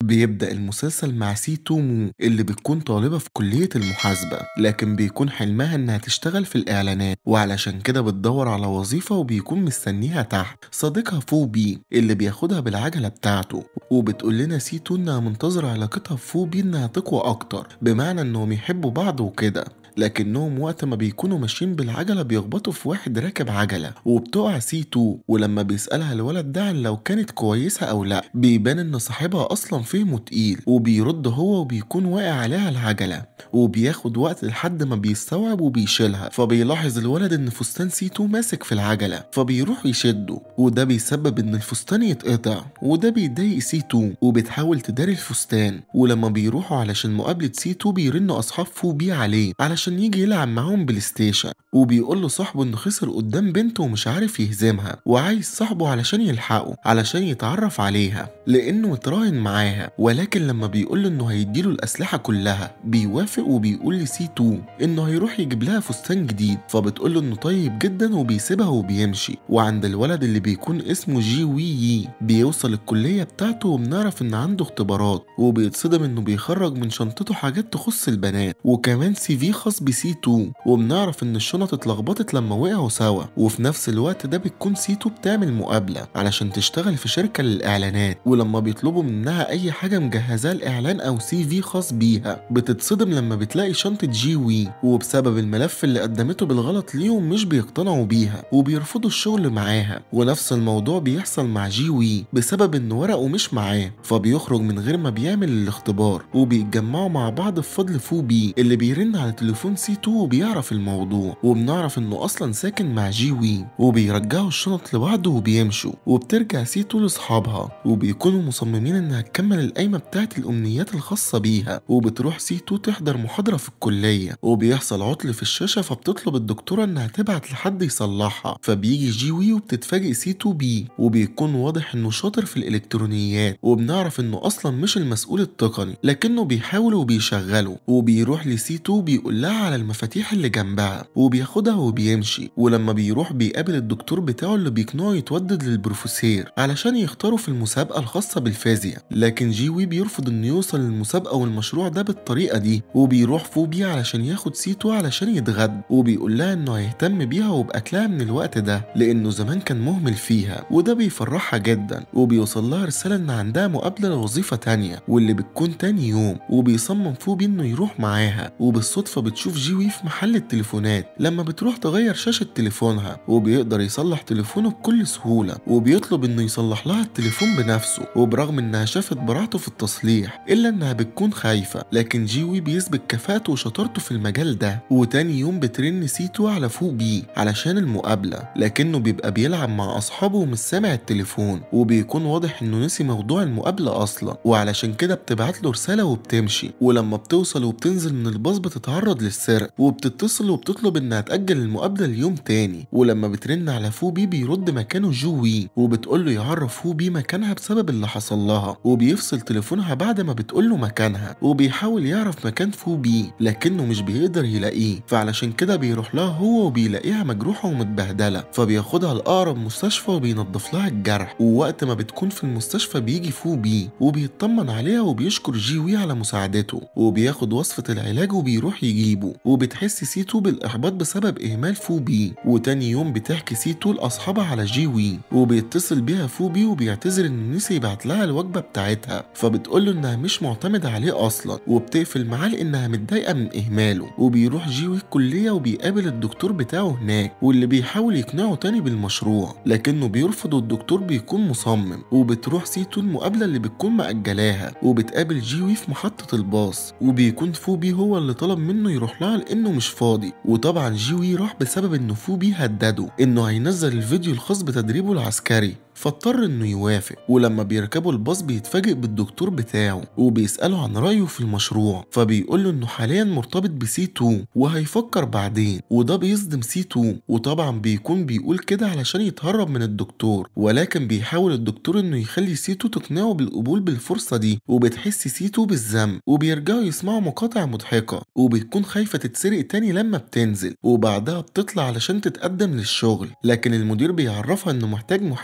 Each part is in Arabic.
بيبدأ المسلسل مع سي تومو اللي بتكون طالبة في كلية المحاسبة، لكن بيكون حلمها إنها تشتغل في الإعلانات، وعلشان كده بتدور على وظيفة وبيكون مستنيها تحت صديقها فوبي اللي بياخدها بالعجلة بتاعته. وبتقول لنا سي تو إنها منتظرة علاقتها بفوبي إنها تقوى أكتر، بمعنى إنهم يحبوا بعض وكده. لكنهم وقت ما بيكونوا ماشيين بالعجلة بيخبطوا في واحد راكب عجلة وبتقع سي تو، ولما بيسألها الولد ده عن لو كانت كويسة أو لأ بيبان إن صاحبها أصلا فهمه تقيل، وبيرد هو وبيكون واقع عليها العجلة، وبياخد وقت لحد ما بيستوعب وبيشيلها. فبيلاحظ الولد إن فستان سي تو ماسك في العجلة، فبيروح يشده وده بيسبب إن الفستان يتقطع، وده بيضايق سي تو وبتحاول تداري الفستان. ولما بيروحوا علشان مقابلة سي تو بيرنوا أصحاب فوبي عليه علشان يجي يلعب معاهم بلاي ستيشن، وبيقول له صاحبه انه خسر قدام بنته ومش عارف يهزمها، وعايز صاحبه علشان يلحقه علشان يتعرف عليها لانه متراهن معاها. ولكن لما بيقول له انه هيديله الاسلحه كلها بيوافق، وبيقول لسي تو انه هيروح يجيب لها فستان جديد، فبتقول له انه طيب جدا وبيسيبها وبيمشي. وعند الولد اللي بيكون اسمه جي وي يي بيوصل الكليه بتاعته، وبنعرف ان عنده اختبارات، وبيتصدم انه بيخرج من شنطته حاجات تخص البنات وكمان سي في خاص بسي تو. وبنعرف ان الشنط اتلخبطت لما وقعوا سوا، وفي نفس الوقت ده بتكون سي تو بتعمل مقابله علشان تشتغل في شركه للاعلانات، ولما بيطلبوا منها اي حاجه مجهزاه الاعلان او سي في خاص بيها بتتصدم لما بتلاقي شنطه جي وي، وبسبب الملف اللي قدمته بالغلط ليهم مش بيقتنعوا بيها وبيرفضوا الشغل معاها. ونفس الموضوع بيحصل مع جي وي بسبب ان ورقه مش معاه، فبيخرج من غير ما بيعمل الاختبار، وبيتجمعوا مع بعض بفضل فوبي اللي بيرن على تليفون سي تو وبيعرف الموضوع. وبنعرف انه اصلا ساكن مع جي وي، وبيرجعوا الشنط لبعض وبيمشوا، وبترجع سي تو لاصحابها وبيكونوا مصممين انها تكمل القايمه بتاعت الامنيات الخاصه بيها. وبتروح سي تو تحضر محاضره في الكليه، وبيحصل عطل في الشاشه، فبتطلب الدكتوره انها تبعت لحد يصلحها، فبيجي جي وي وبتتفاجئ سي تو بيه، وبيكون واضح انه شاطر في الالكترونيات. وبنعرف انه اصلا مش المسؤول التقني لكنه بيحاول وبيشغله. وبيروح لسي تو بيقول لها على المفاتيح اللي جنبها وبياخدها وبيمشي. ولما بيروح بيقابل الدكتور بتاعه اللي بيقنعه يتودد للبروفيسير علشان يختاروا في المسابقة الخاصة بالفيزياء، لكن جي وي بيرفض انه يوصل للمسابقة والمشروع ده بالطريقة دي. وبيروح فوبي علشان ياخد سيتو علشان يتغدى، وبيقول لها انه هيهتم بيها وبأكلها من الوقت ده لانه زمان كان مهمل فيها، وده بيفرحها جدا. وبيوصل لها رسالة ان عندها مقابلة لوظيفة تانية واللي بتكون تاني يوم، وبيصمم فوبي انه يروح معاها. وبالصدفة بتشوف جي وي في محل التليفونات لما بتروح تغير شاشة تليفونها، وبيقدر يصلح تليفونه بكل سهولة، وبيطلب انه يصلح لها التليفون بنفسه. وبرغم انها شافت براعته في التصليح الا انها بتكون خايفة، لكن جي وي بيثبت كفاءته وشطارته في المجال ده. وتاني يوم بترن سيتو على فوبي علشان المقابلة، لكنه بيبقى بيلعب مع اصحابه ومش سامع التليفون، وبيكون واضح انه نسي موضوع المقابلة اصلا، وعلشان كده بتبعت له رسالة وبتمشي. ولما بتوصل وبتنزل من الباص بتتعرض للسرقة، وبتتصل وبتطلب انها تأجل المقابلة اليوم تاني. ولما بترن على فوبي بيرد مكانه جوي، وبتقول له يعرف فوبي مكانها بسبب اللي حصل لها، وبيفصل تليفونها بعد ما بتقول له مكانها. وبيحاول يعرف مكان فوبي لكنه مش بيقدر يلاقيه، فعلشان كده بيروح لها هو وبيلاقيها مجروحة ومتبهدلة، فبياخدها لأقرب مستشفى وبينضف لها الجرح. ووقت ما بتكون في المستشفى بيجي فوبي وبيطمن عليها وبيشكر جيوي على مساعدته، وبياخد وصفة العلاج وبيروح يجيبه. وبتحس سيتو بالإحباط بسبب إهمال فوبي. وتاني يوم بتحكي سيتو لأصحابها على جيوي، وبيتصل بيها فوبي وبيعتذر إنه نسي يبعت لها الوجبة بتاعتها، فبتقول له إنها مش معتمدة عليه أصلا، وبتقفل معاه لإنها متضايقة من إهماله. وبيروح جيوي الكلية وبيقابل الدكتور بتاعه هناك، واللي بيحاول يقنعه تاني بالمشروع لكنه بيرفض، والدكتور بيكون مصمم. وبتروح سيتو المقابلة اللي بتكون مأجلاها، وبتقابل جيوي في محطة الباص، وبيكون فوبي هو اللي طلب منه يروح لها لانه مش فاضي. وطبعا جيوي راح بسبب انه فوبي هدده انه هينزل الفيديو الخاص بتدريبه العسكري، فاضطر انه يوافق. ولما بيركبوا الباص بيتفاجئ بالدكتور بتاعه وبيسأله عن رأيه في المشروع، فبيقول له انه حاليا مرتبط بسي 2 وهيفكر بعدين، وده بيصدم سي 2. وطبعا بيكون بيقول كده علشان يتهرب من الدكتور، ولكن بيحاول الدكتور انه يخلي سي 2 تقنعه بالقبول بالفرصة دي. وبتحس سي 2 بالذنب، وبيرجعوا يسمعوا مقاطع مضحكة، وبتكون خايفة تتسرق تاني لما بتنزل. وبعدها بتطلع علشان تتقدم للشغل، لكن المدير بيعرفها انه محتاج محاسب مش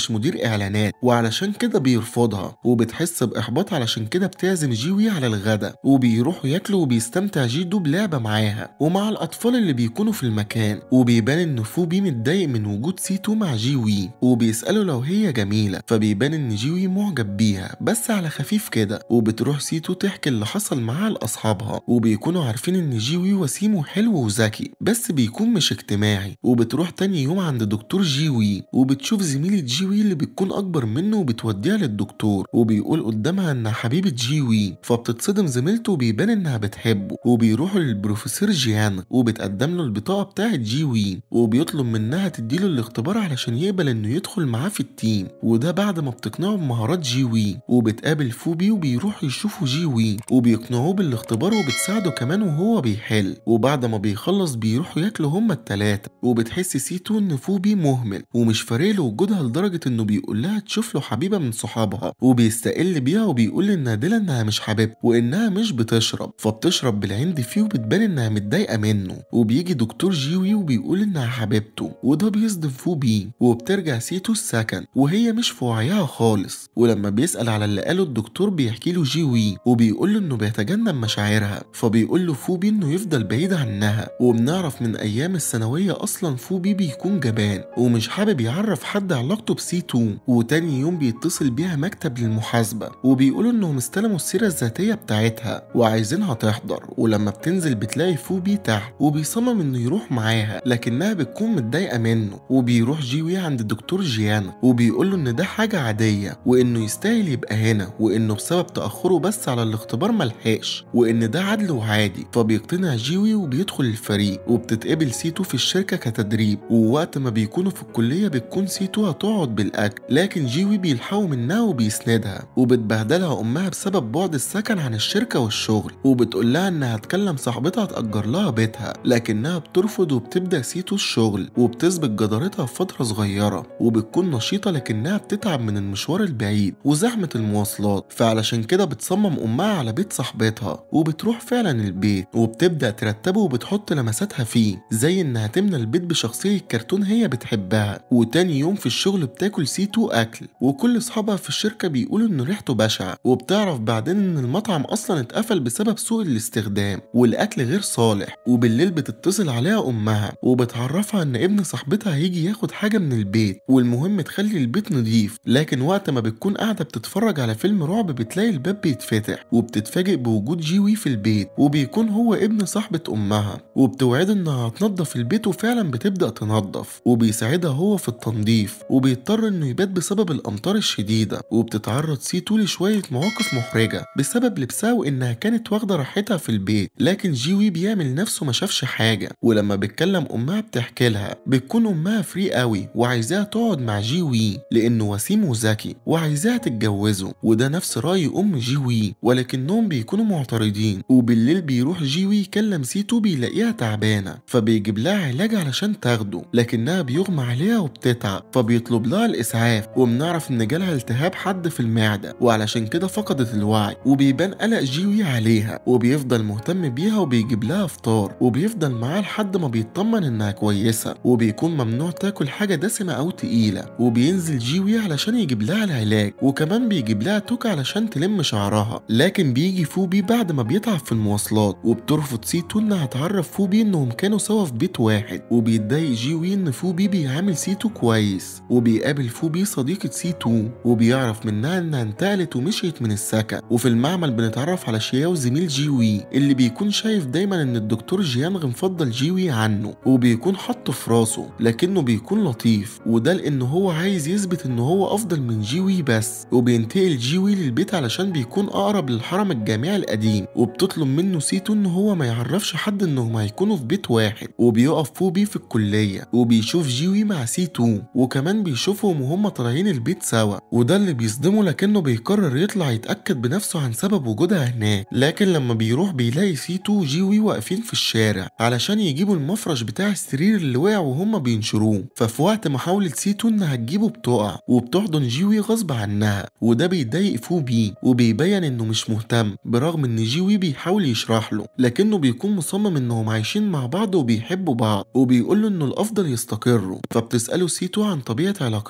مش مدير إعلانات، وعلشان كده بيرفضها، وبتحس بإحباط علشان كده بتعزم جيوي على الغدا، وبيروحوا ياكلوا وبيستمتع جيدو بلعبة معاها ومع الأطفال اللي بيكونوا في المكان. وبيبان إن فوبي متضايق من وجود سيتو مع جيوي، وبيسأله لو هي جميلة، فبيبان إن جيوي معجب بيها بس على خفيف كده. وبتروح سيتو تحكي اللي حصل معاها لأصحابها، وبيكونوا عارفين إن جيوي وسيم وحلو وذكي بس بيكون مش اجتماعي. وبتروح تاني يوم عند دكتور جيوي، وبتشوف زميلة جيوي اللي بتكون أكبر منه وبتوديها للدكتور، وبيقول قدامها إنها حبيبة جيوي، فبتتصدم زميلته وبيبان إنها بتحبه. وبيروحوا للبروفيسور جيان وبتقدم له البطاقة بتاعة جيوي، وبيطلب منها تديله الاختبار علشان يقبل إنه يدخل معاه في التيم، وده بعد ما بتقنعه بمهارات جيوي. وبتقابل فوبي وبيروحوا يشوفوا جيوي وبيقنعوه بالاختبار وبتساعده كمان وهو بيحل. وبعد ما بيخلص بيروحوا ياكلوا هما التلاتة، وبتحس سيتو إن فوبي مهمل ومش فارق له وجودها لدرجة إنه بيقول لها تشوف له حبيبة من صحابها، وبيستقل بيها وبيقول لنادلة إنها مش حبيبته وإنها مش بتشرب، فبتشرب بالعند فيه وبتبان إنها متضايقة منه. وبيجي دكتور جيوي وبيقول إنها حبيبته، وده بيصدم فوبي. وبترجع سيتو السكن وهي مش في وعيها خالص، ولما بيسأل على اللي قاله الدكتور بيحكي له جيوي وبيقول له إنه بيتجنب مشاعرها، فبيقول له فوبي إنه يفضل بعيد عنها. وبنعرف من أيام الثانوية أصلا فوبي بيكون جبان ومش حابب يعرف حد علاقته بسيتو. وتاني يوم بيتصل بيها مكتب للمحاسبة وبيقولوا إنهم استلموا السيرة الذاتية بتاعتها وعايزينها تحضر. ولما بتنزل بتلاقي فوبي تحت وبيصمم إنه يروح معاها لكنها بتكون متضايقة منه. وبيروح جيوي عند الدكتور جيان وبيقول له إن ده حاجة عادية وإنه يستاهل يبقى هنا، وإنه بسبب تأخره بس على الاختبار ملحقش، وإن ده عدل وعادي. فبيقتنع جيوي وبيدخل الفريق، وبتتقبل سيتو في الشركة كتدريب. ووقت ما بيكونوا في الكلية بتكون سيتو هتقعد بالأكل لكن جيوي بيلحقوا منها وبيسندها. وبتبهدلها أمها بسبب بعد السكن عن الشركة والشغل، وبتقول لها إنها هتكلم صاحبتها تأجر لها بيتها لكنها بترفض. وبتبدأ سيتو الشغل وبتثبت جدارتها في فترة صغيرة، وبتكون نشيطة لكنها بتتعب من المشوار البعيد وزحمة المواصلات، فعلشان كده بتصمم أمها على بيت صاحبتها. وبتروح فعلا البيت وبتبدأ ترتبه وبتحط لمساتها فيه، زي إنها تملى البيت بشخصية كرتون هي بتحبها. وتاني يوم في الشغل بتاكل سيتو أكل، وكل أصحابها في الشركة بيقولوا إن ريحته بشعة. وبتعرف بعدين إن المطعم أصلا اتقفل بسبب سوء الاستخدام والأكل غير صالح. وبالليل بتتصل عليها أمها وبتعرفها إن ابن صاحبتها هيجي ياخد حاجة من البيت والمهم تخلي البيت نضيف. لكن وقت ما بتكون قاعدة بتتفرج على فيلم رعب بتلاقي الباب بيتفتح، وبتتفاجئ بوجود جيوي في البيت وبيكون هو ابن صاحبة أمها. وبتوعده إنها هتنضف البيت وفعلا بتبدأ تنضف، وبيساعدها هو في التنظيف. وبيضطر إنه يبات بسبب الأمطار الشديدة. وبتتعرض سيتو لشوية مواقف محرجة بسبب لبسها وإنها كانت واخدة راحتها في البيت، لكن جيوي بيعمل نفسه ما شافش حاجة. ولما بتكلم أمها بتحكي لها بتكون أمها فري قوي وعايزاها تقعد مع جيوي لأنه وسيم وذكي وعايزاها تتجوزه، وده نفس رأي أم جيوي ولكنهم بيكونوا معترضين. وبالليل بيروح جيوي يكلم سيتو بيلاقيها تعبانة فبيجيب لها علاج علشان تاخده، لكنها بيغمى عليها وبتتعب فبيطلب لها الإسعاف. وبنعرف إن جالها التهاب حاد في المعدة وعلشان كده فقدت الوعي، وبيبان قلق جيوي عليها وبيفضل مهتم بيها وبيجيب لها فطار وبيفضل معاها لحد ما بيطمن إنها كويسة. وبيكون ممنوع تاكل حاجة دسمة أو تقيلة. وبينزل جيوي علشان يجيب لها العلاج وكمان بيجيب لها توك علشان تلم شعرها، لكن بيجي فوبي بعد ما بيتعب في المواصلات. وبترفض سيتو إنها تعرف فوبي إنهم كانوا سوا في بيت واحد، وبيتضايق جيوي إن فوبي بيعامل سيتو كويس. وبيقابل فوبي صديقة سيتو وبيعرف منها إنها انتقلت ومشيت من السكن. وفي المعمل بنتعرف على شياو زميل جيوي اللي بيكون شايف دايما إن الدكتور جيانغ مفضل جيوي عنه، وبيكون حاطه في راسه لكنه بيكون لطيف، وده لأنه هو عايز يثبت إنه هو أفضل من جيوي بس. وبينتقل جيوي للبيت علشان بيكون أقرب للحرم الجامعي القديم، وبتطلب منه سيتو إن هو ما يعرفش حد إنهم هيكونوا في بيت واحد. وبيقف فوبي في الكلية وبيشوف جيوي مع سيتو وكمان بيشوفهم وهم طالعين البيت سوا، وده اللي بيصدمه لكنه بيقرر يطلع يتأكد بنفسه عن سبب وجودها هناك. لكن لما بيروح بيلاقي سيتو وجيوي واقفين في الشارع علشان يجيبوا المفرش بتاع السرير اللي وقع وهم بينشروه. ففي وقت محاولة سيتو إنها تجيبه بتقع وبتحضن جيوي غصب عنها، وده بيضايق فوبي وبيبين إنه مش مهتم برغم إن جيوي بيحاول يشرح له، لكنه بيكون مصمم إنهم عايشين مع بعض وبيحبوا بعض، وبيقول له إنه الأفضل يستقروا. فبتسأله سيتو عن طبيعة علاقتهم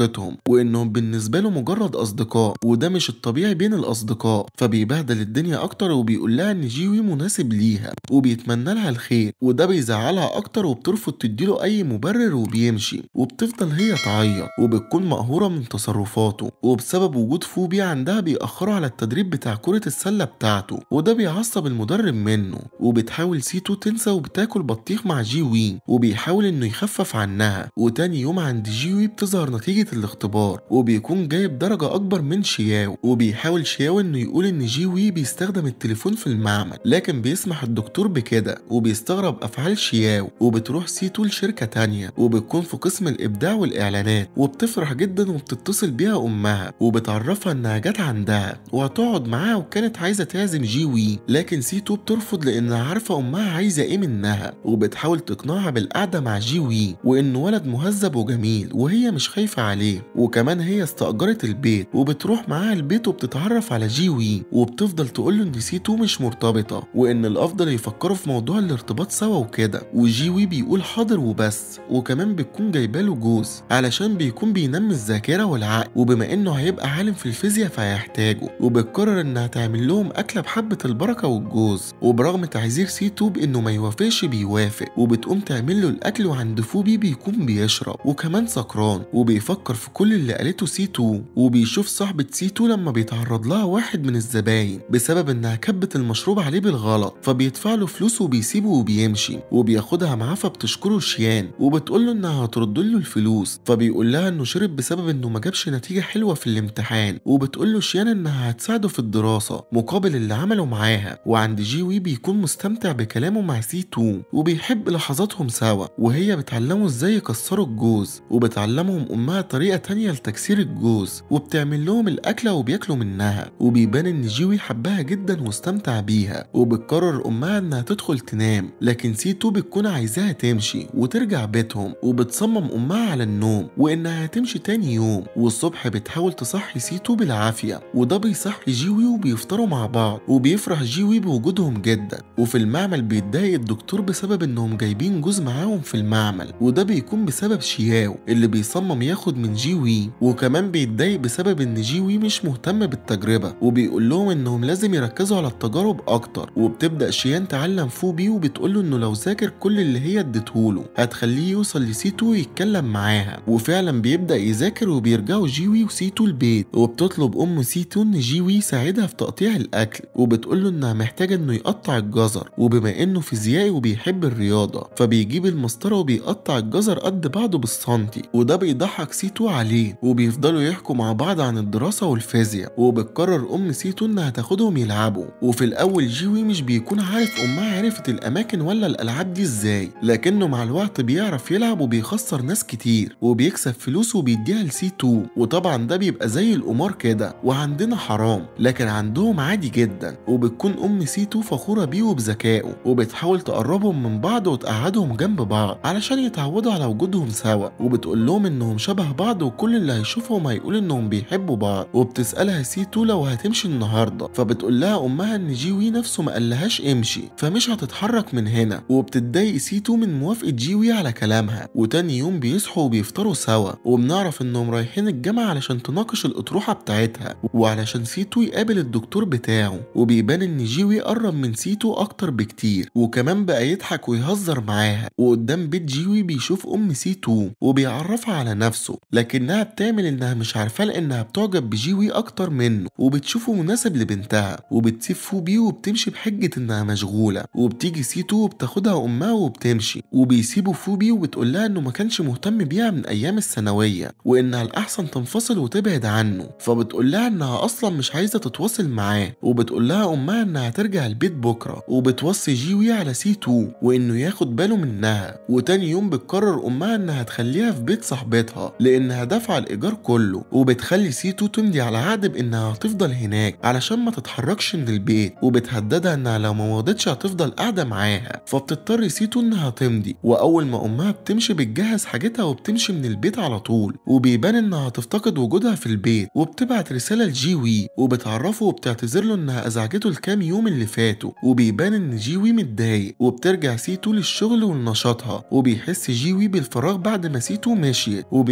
علاقتهم وانهم بالنسبة له مجرد اصدقاء، وده مش الطبيعي بين الاصدقاء. فبيبهدل الدنيا اكتر وبيقول لها ان جيوي مناسب ليها وبيتمنى لها الخير، وده بيزعلها اكتر وبترفض تديله اي مبرر وبيمشي. وبتفضل هي تعيط وبتكون مقهورة من تصرفاته، وبسبب وجود فوبي عندها بيأخروا على التدريب بتاع كرة السلة بتاعته، وده بيعصب المدرب منه. وبتحاول سيتو تنسى وبتاكل بطيخ مع جي وي وبيحاول انه يخفف عنها. وتاني يوم عند جي وي بتظهر نتيجة الاختبار وبيكون جايب درجة اكبر من شياو، وبيحاول شياو انه يقول ان جي وي بيستخدم التليفون في المعمل، لكن بيسمح الدكتور بكده وبيستغرب افعال شياو. وبتروح سيتو لشركة تانية وبتكون في قسم الابداع والاعلانات، وبتفرح جدا وبتتصل بيها امها وبتعرفها انها جت عندها وهتقعد معاها وكانت عايزة تعزم جي وي، لكن سيتو بترفض لانها عارفة امها عايزة ايه منها. وبتحاول تقنعها بالقعدة مع جي وي وانه ولد مهذب وجميل وهي مش خايفة عليه، وكمان هي استأجرت البيت وبتروح معاها البيت وبتتعرف على جي وي. وبتفضل تقول له ان سيتو مش مرتبطة وان الافضل يفكروا في موضوع الارتباط سوا وكده، وجي وي بيقول حاضر وبس. وكمان بتكون جايباله جوز علشان بيكون بينمي الذاكرة والعقل، وبما انه هيبقى عالم في الفيزياء فهيحتاجه. وبتقرر انها تعمل لهم اكلة بحبة البركة والجوز، وبرغم تعذير سيتو بانه ما يوافقش بيوافق. وبتقوم تعمل له الاكل وعند فوبي بيكون بيشرب وكمان سكران وبيفكر في كل اللي قالته سيتو. وبيشوف صاحبة سيتو لما بيتعرض لها واحد من الزباين بسبب انها كبت المشروب عليه بالغلط، فبيدفع له فلوس وبيسيبه وبيمشي. وبياخدها معاه فبتشكره شيان وبتقول له انها هترد له الفلوس، فبيقول لها انه شرب بسبب انه ما جابش نتيجة حلوة في الامتحان. وبتقول له شيان انها هتساعده في الدراسة مقابل اللي عمله معاها. وعند جي وي بيكون مستمتع بكلامه مع سيتو وبيحب لحظاتهم سوا، وهي بتعلمه ازاي يكسروا الجوز وبتعلمهم امها طريقة تانية لتكسير الجوز وبتعمل لهم الاكلة وبياكلوا منها. وبيبان ان جيوي حبها جدا واستمتع بيها، وبتقرر امها انها تدخل تنام، لكن سيتو بتكون عايزاها تمشي وترجع بيتهم. وبتصمم امها على النوم وانها هتمشي تاني يوم، والصبح بتحاول تصحي سيتو بالعافية وده بيصحي جيوي وبيفطروا مع بعض. وبيفرح جيوي بوجودهم جدا. وفي المعمل بيتضايق الدكتور بسبب انهم جايبين جوز معاهم في المعمل، وده بيكون بسبب شياو اللي بيصمم ياخد من جي وي. وكمان بيتضايق بسبب ان جي وي مش مهتم بالتجربة وبيقول لهم انهم لازم يركزوا على التجارب اكتر. وبتبدأ شيان تعلم فوبي وبتقول له انه لو ذاكر كل اللي هي اديتهوله هتخليه يوصل لسيتو ويتكلم معاها. وفعلا بيبدأ يذاكر وبيرجعوا جيوي وسيتو البيت، وبتطلب ام سيتو ان جيوي يساعدها في تقطيع الاكل وبتقول له انها محتاجة انه يقطع الجزر، وبما انه فيزيائي وبيحب الرياضة فبيجيب المسطرة وبيقطع الجزر قد بعضه بالسنتي، وده بيضحك سيتو عليه. وبيفضلوا يحكوا مع بعض عن الدراسة والفيزياء. وبتقرر ام سيتو انها تاخدهم يلعبوا. وفي الاول جيوي مش بيكون عارف امها عرفت الاماكن ولا الالعاب دي ازاي، لكنه مع الوقت بيعرف يلعب وبيخسر ناس كتير وبيكسب فلوس وبيديها لسيتو. وطبعا ده بيبقى زي القمار كده، وعندنا حرام لكن عندهم عادي جدا. وبتكون ام سيتو فخورة بيه وبذكائه وبتحاول تقربهم من بعض وتقعدهم جنب بعض علشان يتعودوا على وجودهم سوا. وبتقول لهم انهم شبه بعض وكل اللي هيشوفهم هيقول انهم بيحبوا بعض. وبتسألها سيتو لو هتمشي النهارده، فبتقول لها امها ان جيوي نفسه ما قالهاش امشي فمش هتتحرك من هنا. وبتتضايق سيتو من موافقة جيوي على كلامها. وتاني يوم بيصحوا وبيفطروا سوا، وبنعرف انهم رايحين الجامعة علشان تناقش الاطروحة بتاعتها وعلشان سيتو يقابل الدكتور بتاعه. وبيبان ان جيوي قرب من سيتو اكتر بكتير وكمان بقى يضحك ويهزر معاها. وقدام بيت جيوي بيشوف ام سيتو وبيعرفها على نفسه، لكنها بتعمل انها مش عارفاه لانها بتعجب بجيوي اكتر منه وبتشوفه مناسب لبنتها. وبتسيب فوبي وبتمشي بحجة انها مشغولة. وبتيجي سيتو وبتاخدها امها وبتمشي، وبيسيبوا فوبي وبتقول لها انه ما كانش مهتم بيها من ايام الثانوية وانها الاحسن تنفصل وتبعد عنه. فبتقول لها انها اصلا مش عايزة تتواصل معاه. وبتقول لها امها انها ترجع البيت بكرة، وبتوصي جيوي على سيتو وانه ياخد باله منها. وتاني يوم بتقرر امها انها تخليها في بيت صاحبتها لانها دافعة الايجار كله. وبتخلي سيتو تمضي على عقد بانها هتفضل هناك علشان ما تتحركش من البيت، وبتهددها انها لو ما مضتش هتفضل قاعدة معاها. فبتضطر سيتو انها تمضي، واول ما امها بتمشي بتجهز حاجتها وبتمشي من البيت على طول. وبيبان انها هتفتقد وجودها في البيت، وبتبعت رسالة لجيوي وبتعرفه وبتعتذر له انها ازعجته الكام يوم اللي فاتوا. وبيبان ان جيوي متضايق، وبترجع سيتو للشغل ولنشاطها. وبيحس جيوي بالفراغ بعد ما سيتو مشيت، وبيفتكر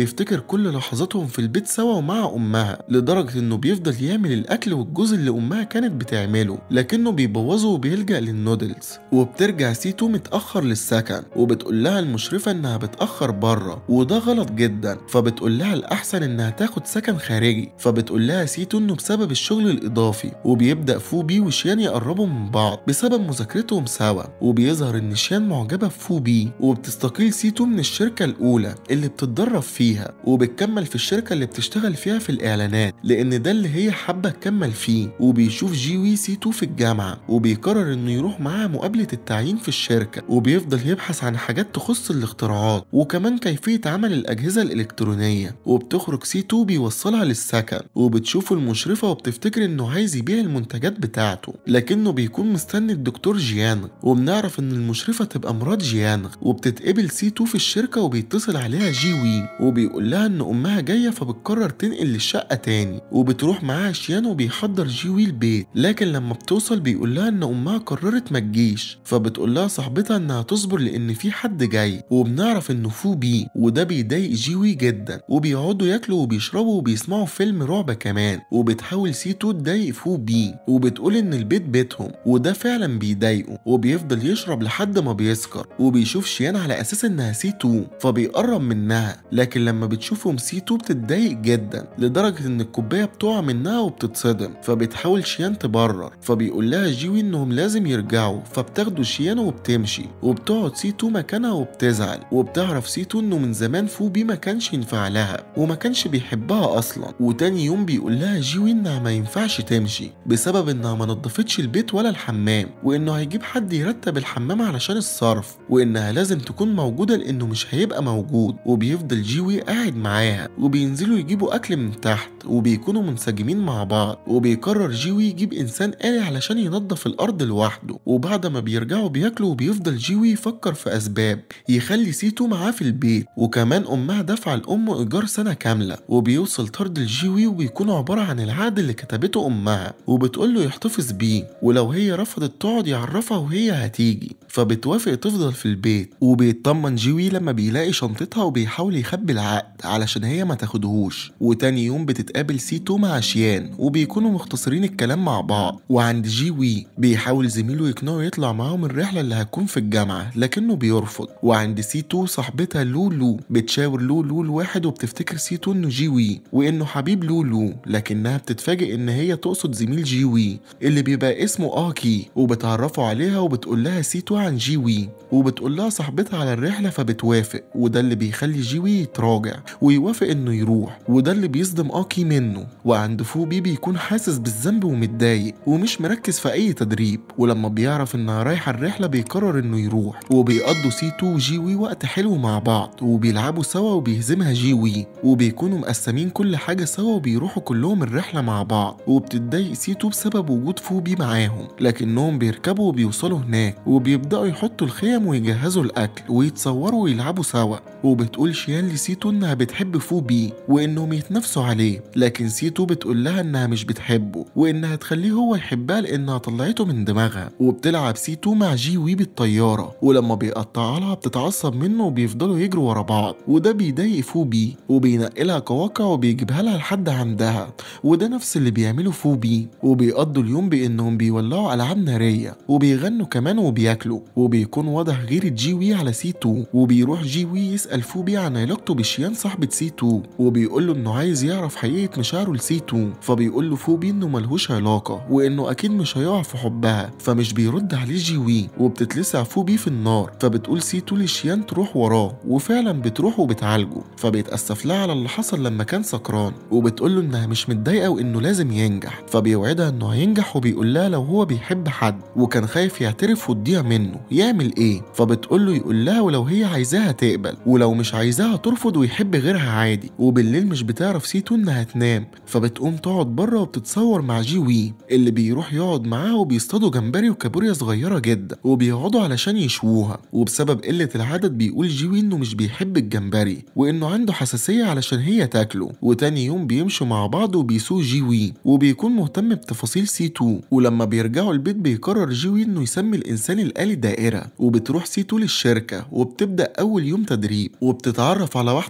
كل لحظاتهم في البيت سوا ومع أمها، لدرجة إنه بيفضل يعمل الأكل والجوز اللي أمها كانت بتعمله لكنه بيبوظه وبيلجأ للنودلز. وبترجع سيتو متأخر للسكن وبتقول لها المشرفة إنها بتأخر بره وده غلط جدا، فبتقول لها الأحسن إنها تاخد سكن خارجي. فبتقول لها سيتو إنه بسبب الشغل الإضافي، وبيبدأ فوبي وشيان يقربوا من بعض بسبب مذاكرتهم سوا. وبيظهر إن شيان معجبة بفوبي وبتستقيل سيتو من الشركة الأولى اللي بتتدرب فيها وبتكمل في الشركة اللي بتشتغل فيها في الإعلانات لأن ده اللي هي حابة تكمل فيه. وبيشوف جيوي سيتو في الجامعة وبيقرر إنه يروح معاها مقابلة التعيين في الشركة، وبيفضل يبحث عن حاجات تخص الاختراعات وكمان كيفية عمل الأجهزة الإلكترونية. وبتخرج سيتو بيوصلها للسكن وبتشوف المشرفة وبتفتكر إنه عايز يبيع المنتجات بتاعته لكنه بيكون مستني الدكتور جيانغ. وبنعرف إن المشرفة تبقى مرات جيانغ. وبتتقبل سيتو في الشركة وبيتصل عليها جيوي وبيقول لها إن أمها جاية، فبتقرر تنقل للشقة تاني وبتروح معاها شيان وبيحضر جيوي البيت. لكن لما بتوصل بيقول لها إن أمها قررت ما تجيش، فبتقول لها صاحبتها إنها تصبر لأن في حد جاي. وبنعرف إنه فوبي وده بيضايق جيوي جدا، وبيقعدوا ياكلوا وبيشربوا وبيسمعوا فيلم رعب كمان. وبتحاول سيتو تضايق فوبي وبتقول إن البيت بيتهم وده فعلا بيضايقه، وبيفضل يشرب لحد ما بيسكر. وبيشوف شيان على أساس إنها سيتو فبيقرب منها، لكن لما بتشوفهم سيتو بتتضايق جدا لدرجة إن الكوباية بتقع منها وبتتصدم. فبتحاول شيان تبرر، فبيقول لها جيوي إنهم لازم يرجعوا، فبتاخده شيان وبتمشي. وبتقعد سيتو مكانها وبتزعل. وبتعرف سيتو إنه من زمان فوبي ما كانش ينفع لها وما كانش بيحبها أصلا. وتاني يوم بيقول لها جيوي إنها ما ينفعش تمشي بسبب إنها ما نظفتش البيت ولا الحمام، وإنه هيجيب حد يرتب الحمام علشان الصرف، وإنها لازم تكون موجودة لأنه مش هيبقى موجود. وبيفضل جيوي قاعد معاها وبينزلوا يجيبوا أكل من تحت وبيكونوا منسجمين مع بعض. وبيقرر جيوي يجيب إنسان آلي علشان ينظف الأرض لوحده. وبعد ما بيرجعوا بياكلوا وبيفضل جيوي يفكر في أسباب يخلي سيتو معاه في البيت، وكمان أمها دافعة الأم إيجار سنة كاملة. وبيوصل طرد الجيوي وبيكون عبارة عن العقد اللي كتبته أمها وبتقول له يحتفظ بيه، ولو هي رفضت تقعد يعرفها وهي هتيجي، فبتوافق تفضل في البيت. وبيطمن جيوي لما بيلاقي شنطتها وبيحاول يخبي العقد علشان هي ما تاخدهوش. وتاني يوم بتتقابل سيتو مع شيان وبيكونوا مختصرين الكلام مع بعض. وعند جيوي بيحاول زميله يقنعه يطلع معاهم الرحلة اللي هتكون في الجامعة لكنه بيرفض. وعند سيتو صاحبتها لولو بتشاور لولو لواحد وبتفتكر سيتو انه جيوي وانه حبيب لولو، لكنها بتتفاجئ ان هي تقصد زميل جيوي اللي بيبقى اسمه آكي. وبتعرفوا عليها وبتقول لها سيتو عن جيوي وبتقول لها صاحبتها على الرحلة، فبتوافق. وده اللي بيخلي جيوي يتراجع ويوافق انه يروح، وده اللي بيصدم آكي منه. وعند فوبي بيكون حاسس بالذنب ومتضايق ومش مركز في اي تدريب، ولما بيعرف انها رايحة الرحلة بيقرر انه يروح. وبيقضوا سيتو وجيوي وقت حلو مع بعض وبيلعبوا سوا وبيهزمها جيوي، وبيكونوا مقسمين كل حاجة سوا وبيروحوا كلهم الرحلة مع بعض. وبتتضايق سيتو بسبب وجود فوبي معاهم، لكنهم بيركبوا وبيوصلوا هناك وبيبدأوا يحطوا الخيم ويجهزوا الأكل ويتصوروا ويلعبوا سوا. وبتقول شيان لسيتو إنها بتحب فوبي وإنهم يتنافسوا عليه، لكن سيتو بتقول لها إنها مش بتحبه وإنها تخليه هو يحبها لإنها طلعته من دماغها. وبتلعب سيتو مع جيوي بالطيارة، ولما بيقطع لها بتتعصب منه وبيفضلوا يجروا ورا بعض، وده بيضايق فوبي وبينقلها قواقع وبيجيبها لها لحد عندها، وده نفس اللي بيعمله فوبي. وبيقضوا اليوم بإنهم بيولعوا ألعاب نارية وبيغنوا كمان وبياكلوا. وبيكون واضح غير جيوي على سيتو، وبيروح جيوي يسأل فوبي عن علاقته بشيان صاحبة سيتو وبيقول له إنه عايز يعرف حقيقة مشاعره لسيتو. فبيقول له فوبي إنه ملهوش علاقة وإنه أكيد مش هيقع في حبها، فمش بيرد عليه جيوي. وبتتلسع فوبي في النار، فبتقول سيتو لشيان تروح وراه، وفعلا بتروح وبتعالجه. فبيتأسف لها على اللي حصل لما كان سكران، وبتقول له إنها مش متضايقة وإنه لازم ينجح. فبيوعدها إنه هينجح، وبيقول لها لو هو بيحب حد وكان خايف يعترف وتضيع منه يعمل إيه. فبتقول له يقول لها ولو هي عايزاها تقبل، ولو مش عايزاها ترفض ويحب غيرها عادي. وبالليل مش بتعرف سيتو إنها تنام، فبتقوم تقعد بره وبتتصور مع جيوي اللي بيروح يقعد معاها، وبيصطادوا جمبري وكابوريا صغيرة جدا وبيقعدوا علشان يشووها. وبسبب قلة العدد بيقول جيوي إنه مش بيحب الجمبري وإنه عنده حساسية علشان هي تاكله. وتاني يوم بيمشوا مع بعض وبيسوق جيوي وبيكون مهتم بتفاصيل سيتو. ولما بيرجعوا البيت بيقرر جيوي إنه يسمي الإنسان الآلي دائرة. وبتروح سيتو للشركة وبتبدأ أول يوم تدريب، وبتتعرف على واحدة صاحبتها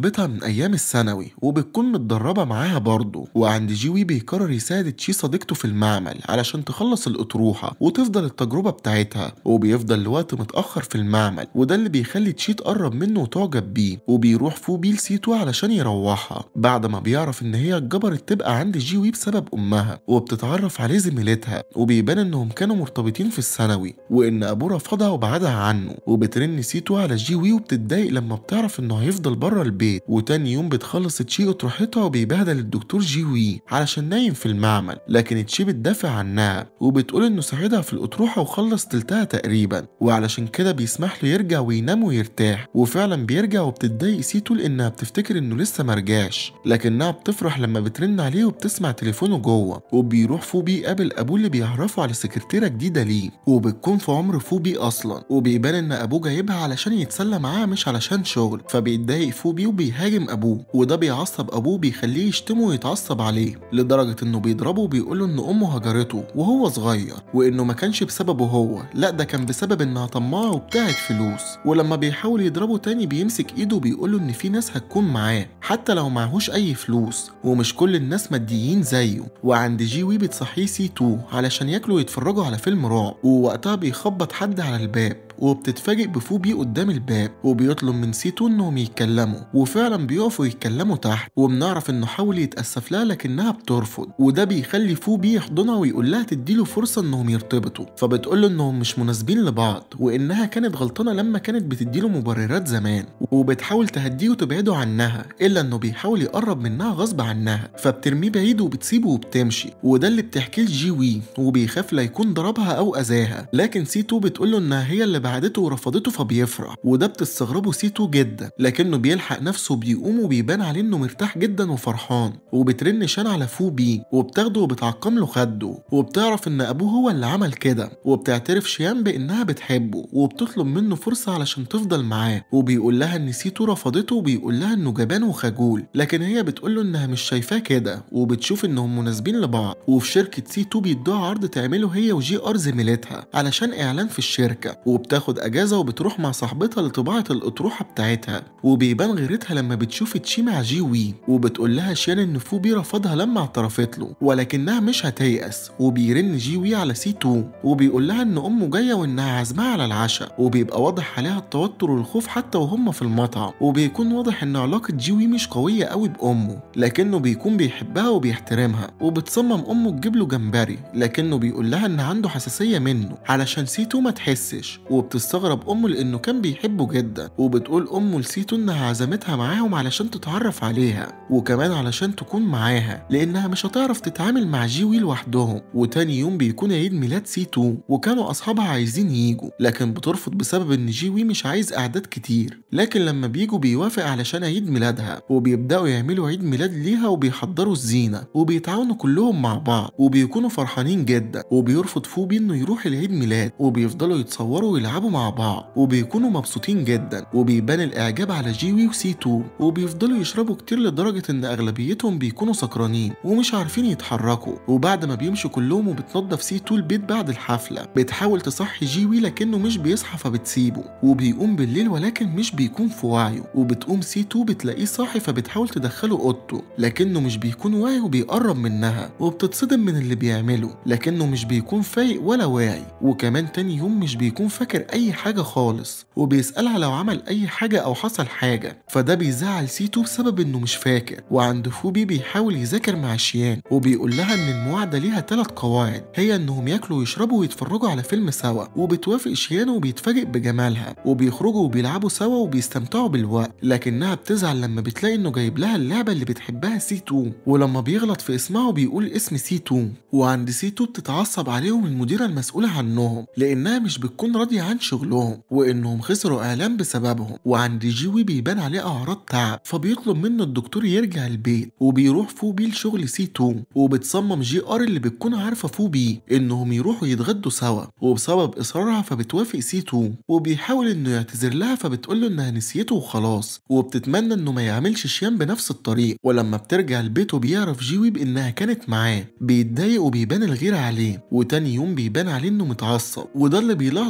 صاحبتها من أيام الثانوي وبتكون متدربة معاها برضه. وعند جيوي بيقرر يساعد تشي صديقته في المعمل علشان تخلص الأطروحة وتفضل التجربة بتاعتها، وبيفضل لوقت متأخر في المعمل، وده اللي بيخلي تشي تقرب منه وتعجب بيه. وبيروح فوبي لسيتو علشان يروحها بعد ما بيعرف إن هي اتجبرت تبقى عند جيوي بسبب أمها، وبتتعرف عليه زميلتها، وبيبان إنهم كانوا مرتبطين في الثانوي وإن أبوه رفضها وبعدها عنه. وبترن سيتو على جيوي وبتتضايق لما بتعرف إنه هيفضل بره البيت. وتاني يوم بتخلص تشي أطروحتها وبيبهدل الدكتور جيوي علشان نايم في المعمل، لكن تشي بتدافع عنها وبتقول إنه ساعدها في الأطروحة وخلص تلتها تقريبا، وعلشان كده بيسمح له يرجع وينام ويرتاح. وفعلا بيرجع وبتتضايق سيتو لأنها بتفتكر إنه لسه مرجعش، لكنها بتفرح لما بترن عليه وبتسمع تليفونه جوه. وبيروح فوبي يقابل أبوه اللي بيعرفه على سكرتيرة جديدة ليه، وبتكون في عمر فوبي أصلا، وبيبان إن أبوه جايبها علشان يتسلى معاها مش علشان شغل. فبيتضايق فوبي وبيهاجم أبوه، وده بيعصب أبوه بيخليه يشتمه ويتعصب عليه لدرجة إنه بيضربه وبيقوله إن أمه هجرته وهو صغير، وإنه ما كانش بسببه هو، لا ده كان بسبب إنها طماعة وبتاعت فلوس. ولما بيحاول يضربه تاني بيمسك إيده وبيقوله إن في ناس هتكون معاه حتى لو معهوش أي فلوس، ومش كل الناس ماديين زيه. وعند جيوي بتصحيه سيتو علشان ياكلوا ويتفرجوا على فيلم رعب، ووقتها بيخبط حد على الباب وبتتفاجئ بفوبي قدام الباب، وبيطلب من سيتو انهم يتكلموا، وفعلا بيقفوا يتكلموا تحت. وبنعرف انه حاول يتأسف لها لكنها بترفض، وده بيخلي فوبي يحضنها ويقول لها تديله فرصة انهم يرتبطوا. فبتقول له انهم مش مناسبين لبعض وانها كانت غلطانة لما كانت بتديله مبررات زمان، وبتحاول تهديه وتبعده عنها، الا انه بيحاول يقرب منها غصب عنها، فبترميه بعيد وبتسيبه وبتمشي. وده اللي بتحكيه لجيوي، وبيخاف لا يكون ضربها او اذاها، لكن سيتو بتقول له انها هي اللي بعدته ورفضته فبيفرح، وده بتستغربه سيتو جدا، لكنه بيلحق نفسه وبيقوم وبيبان عليه انه مرتاح جدا وفرحان. وبترن شان على فوبي وبتاخده وبتعقم له خده، وبتعرف ان ابوه هو اللي عمل كده، وبتعترف شيان بانها بتحبه وبتطلب منه فرصة علشان تفضل معاه. وبيقول لها ان سيتو رفضته وبيقول لها انه جبان وخجول، لكن هي بتقول له انها مش شايفاه كده وبتشوف انهم مناسبين لبعض. وفي شركة سيتو بيدوها عرض تعمله هي وجي ار زميلتها علشان اعلان في الشركة، وبتاخد اجازة وبتروح مع صاحبتها لطباعة الاطروحة بتاعتها. وبيبان غيرتها لما بتشوف تشي مع جي وي، وبتقول لها شيان ان فوبي رفضها لما اعترفت له ولكنها مش هتيأس. وبيرن جي وي على سيتو وبيقول لها ان امه جاية وانها عازمها على العشاء، وبيبقى واضح عليها التوتر والخوف حتى وهم في المطعم. وبيكون واضح ان علاقة جي وي مش قوية قوي بامه، لكنه بيكون بيحبها وبيحترمها. وبتصمم امه تجيب له جمبري، لكنه بيقول لها ان عنده حساسية منه علشان سيتو ما تحسش. وبتستغرب امه لانه كان بيحبه جدا، وبتقول امه لسيتو انها عزمتها معاهم علشان تتعرف عليها وكمان علشان تكون معاها، لانها مش هتعرف تتعامل مع جيوي لوحدهم. وتاني يوم بيكون عيد ميلاد سيتو وكانوا اصحابها عايزين ييجوا، لكن بترفض بسبب ان جيوي مش عايز اعداد كتير. لكن لما بيجوا بيوافق علشان عيد ميلادها، وبيبداوا يعملوا عيد ميلاد ليها وبيحضروا الزينة وبيتعاونوا كلهم مع بعض وبيكونوا فرحانين جدا. وبيرفض فوبي انه يروح العيد ميلاد، وبيفضلوا يتصوروا ويلعبوا مع بعض وبيكونوا مبسوطين جدا. وبيبان الاعجاب على جيوي وسيتو، وبيفضلوا يشربوا كتير لدرجة ان اغلبيتهم بيكونوا سكرانين ومش عارفين يتحركوا. وبعد ما بيمشوا كلهم وبتنظف سيتو البيت بعد الحفلة، بتحاول تصحي جيوي لكنه مش بيصحى فبتسيبه، وبيقوم بالليل ولكن مش بيكون في وعيه. وبتقوم سيتو بتلاقيه صاحي فبتحاول تدخله اوضته، لكنه مش بيكون واعي وبيقرب منها، وبتتصدم من اللي بيعمله، لكنه مش بيكون فايق ولا واعي. وكمان تاني يوم مش بيكون فاكر اي حاجة خالص، وبيسألها لو عمل اي حاجة او حصل حاجة، فده بيزعل سيتو بسبب انه مش فاكر. وعند فوبي بيحاول يذاكر مع شيان، وبيقول لها ان المواعدة ليها 3 قواعد، هي انهم ياكلوا ويشربوا ويتفرجوا على فيلم سوا. وبتوافق شيان وبيتفاجئ بجمالها، وبيخرجوا وبيلعبوا سوا وبيستمتعوا بالوقت، لكنها بتزعل لما بتلاقي انه جايب لها اللعبة اللي بتحبها سيتو، ولما بيغلط في اسمها وبيقول اسم سيتو. وعند سيتو بتتعصب عليهم المديرة المسؤولة عنهم لانها مش بتكون راضية عن شغلهم وانهم خسروا اعلام بسببهم. وعند جيوي بيبان عليه اعراض تعب، فبيطلب منه الدكتور يرجع البيت، وبيروح فوبي لشغل سيتو. وبتصمم جي ار اللي بتكون عارفة فوبي انهم يروحوا يتغدوا سوا، وبسبب اصرارها فبتوافق سيتو، وبيحاول انه يعتذر لها فبتقول له انها نسيته وخلاص، وبتتمنى انه ما يعملش شيان بنفس الطريق. ولما بترجع البيت وبيعرف جيوي بانها كانت معاه، بيتضايق وبيبان الغيرة عليه. وتاني يوم بيبان عليه انه متعصب، وده اللي بيلاحظه الدكتور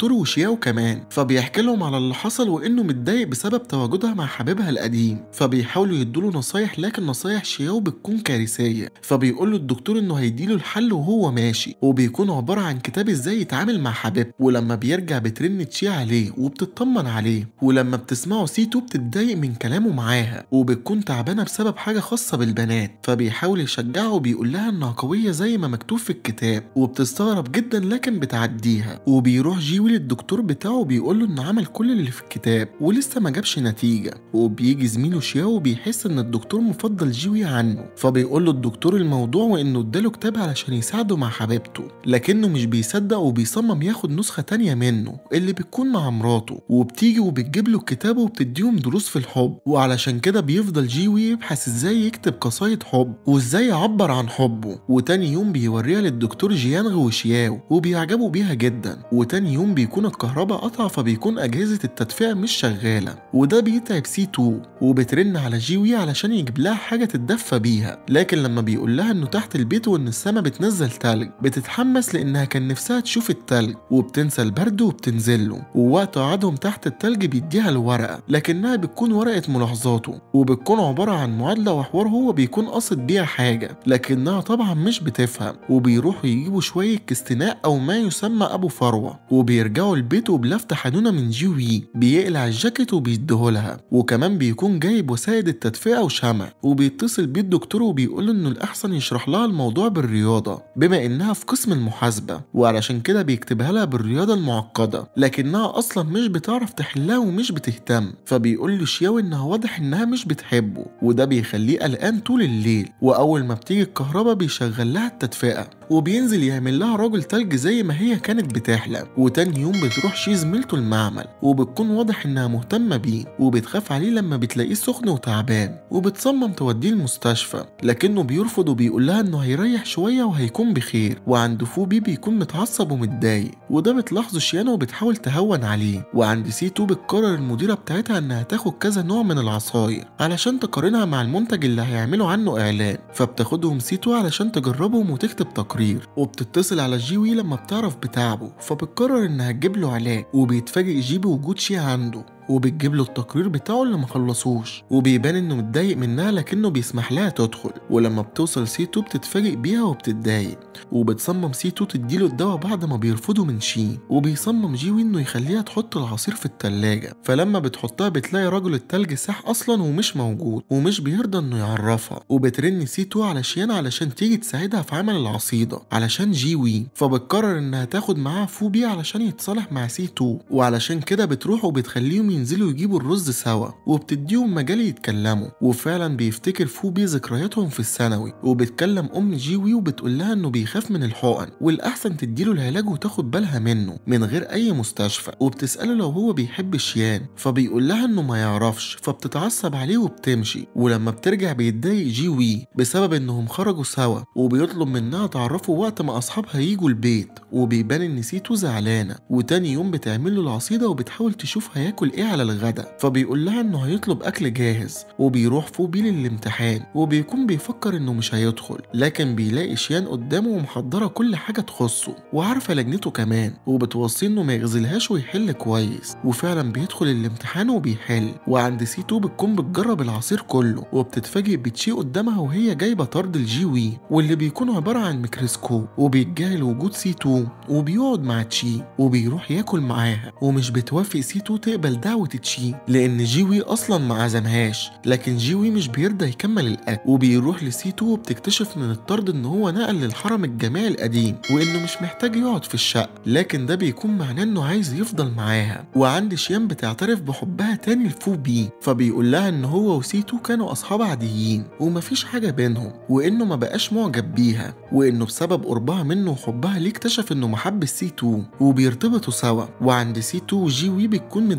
الدكتور وشياو كمان، فبيحكي لهم على اللي حصل وانه متضايق بسبب تواجدها مع حبيبها القديم، فبيحاولوا يدوله نصايح لكن نصايح شياو بتكون كارثيه. فبيقول له الدكتور انه هيديله الحل وهو ماشي، وبيكون عباره عن كتاب ازاي يتعامل مع حبيبته. ولما بيرجع بترن تشي عليه وبتطمن عليه، ولما بتسمعه سيتو بتتضايق من كلامه معاها وبتكون تعبانه بسبب حاجه خاصه بالبنات، فبيحاول يشجعها وبيقول لها انها قويه زي ما مكتوب في الكتاب، وبتستغرب جدا لكن بتعديها. وبيروح جيوي للدكتور بتاعه وبيقول له انه عمل كل اللي في الكتاب ولسه ما جابش نتيجه. وبيجي زميله شياو وبيحس ان الدكتور مفضل جيوي عنه، فبيقول له الدكتور الموضوع وانه اداله كتاب علشان يساعده مع حبيبته، لكنه مش بيصدق وبيصمم ياخد نسخه تانية منه اللي بتكون مع مراته. وبتيجي وبتجيب له الكتاب وبتديهم دروس في الحب، وعلشان كده بيفضل جيوي يبحث ازاي يكتب قصايد حب وازاي يعبر عن حبه. وتاني يوم بيوريها للدكتور جيانغ وشياو وبيعجبوا بيها جدا. وتاني يوم بيكون الكهرباء قطع، فبيكون اجهزه التدفئه مش شغاله، وده بيتعب سي2 وبترن على جيوي علشان يجيب لها حاجه تتدفى بيها. لكن لما بيقول لها انه تحت البيت وان السما بتنزل تلج بتتحمس لانها كان نفسها تشوف التلج، وبتنسى البرد وبتنزل له. ووقت قعدهم تحت التلج بيديها الورقه، لكنها بتكون ورقه ملاحظاته، وبتكون عباره عن معادله وحوار هو بيكون قاصد بيها حاجه لكنها طبعا مش بتفهم. وبيروحوا يجيبوا شويه كستناء او ما يسمى ابو فروه، وبيرجعوا البيت وبلفته حنونه من جيوي بيقلع الجاكيت وبيديهولها. وكمان بيكون جايب وسائد التدفئه وشمع، وبيتصل بيه الدكتور وبيقول انه الاحسن يشرح لها الموضوع بالرياضه بما انها في قسم المحاسبه، وعلشان كده بيكتبها لها بالرياضه المعقده لكنها اصلا مش بتعرف تحلها ومش بتهتم. فبيقول لشياو انها واضح انها مش بتحبه، وده بيخليه قلقان طول الليل. واول ما بتيجي الكهرباء بيشغل لها التدفئه وبينزل يعمل لها راجل تلج زي ما هي كانت بتحلم. وتاني يوم بتروح شي زميلته المعمل، وبتكون واضح انها مهتمه بيه وبتخاف عليه لما بتلاقيه سخن وتعبان، وبتصمم توديه المستشفى لكنه بيرفض وبيقول لها انه هيريح شويه وهيكون بخير. وعند فوبي بيكون متعصب ومتضايق، وده بتلاحظه شيانا وبتحاول تهون عليه. وعند سي2 بتقرر المديره بتاعتها انها تاخد كذا نوع من العصاير علشان تقارنها مع المنتج اللي هيعملوا عنه اعلان، فبتاخدهم سي2 علشان تجربهم وتكتب تقرير. وبتتصل على جيوي لما بتعرف بتعبه، فبتقرر انها تجيب له علاج، وبيتفاجئ جي بوجود شي عنده وبتجيب له التقرير بتاعه اللي مخلصوش، وبيبان انه متضايق منها لكنه بيسمح لها تدخل. ولما بتوصل سي2 بتتفاجئ بيها وبتتضايق، وبتصمم سي2 تديله الدواء بعد ما بيرفضه من شي. وبيصمم جيوي انه يخليها تحط العصير في التلاجة، فلما بتحطها بتلاقي رجل التلج ساح اصلا ومش موجود ومش بيرضى انه يعرفها. وبترن سي2 على شيان علشان تيجي تساعدها في عمل العصيدة علشان جيوي، فبتقرر انها تاخد معاها فوبي علشان يتصالح مع سي2. وعلشان كده بتروح وبتخليهم ينزلوا يجيبوا الرز سوا، وبتديهم مجال يتكلموا. وفعلا بيفتكر فوبي ذكرياتهم في الثانوي، وبتكلم ام جيوي وبتقول لها انه بيخاف من الحقن والاحسن تديله العلاج وتاخد بالها منه من غير اي مستشفى. وبتساله لو هو بيحب شيان، فبيقول لها انه ما يعرفش، فبتتعصب عليه وبتمشي. ولما بترجع بيتضايق جيوي بسبب انهم خرجوا سوا، وبيطلب منها تعرفوا وقت ما اصحابها يجوا البيت، وبيبان ان سيتو زعلانه. وتاني يوم بتعمل له العصيده وبتحاول تشوف هياكل ايه على الغدا، فبيقول لها انه هيطلب اكل جاهز. وبيروح فوبي للامتحان وبيكون بيفكر انه مش هيدخل، لكن بيلاقي شيان قدامه ومحضره كل حاجه تخصه وعارفه لجنته كمان، وبتوصيه انه ما يغزلهاش ويحل كويس. وفعلا بيدخل الامتحان وبيحل. وعند سيتو بتكون بتجرب العصير كله، وبتتفاجئ بتشي قدامها وهي جايبه طرد الجيوي واللي بيكون عباره عن ميكروسكوب، وبيتجاهل وجود سيتو وبيقعد مع تشي وبيروح ياكل معاها. ومش بتوافق سيتو تقبل دعوه تشي لان جيوي اصلا ما عزمهاش، لكن جيوي مش بيرضى يكمل الاكل. وبيروح لسيتو وبتكتشف من الطرد ان هو نقل للحرم الجامعي القديم وانه مش محتاج يقعد في الشقه، لكن ده بيكون معناه انه عايز يفضل معاها. وعند شيان بتعترف بحبها تاني لفوبي، فبيقول لها ان هو وسيتو كانوا اصحاب عاديين ومفيش حاجه بينهم، وانه ما بقاش معجب بيها، وانه بسبب قربها منه وحبها ليه اكتشف انه محب سيتو وبيرتبطوا سوا. وعند سيتو وجيوي بتكون متضايقه منه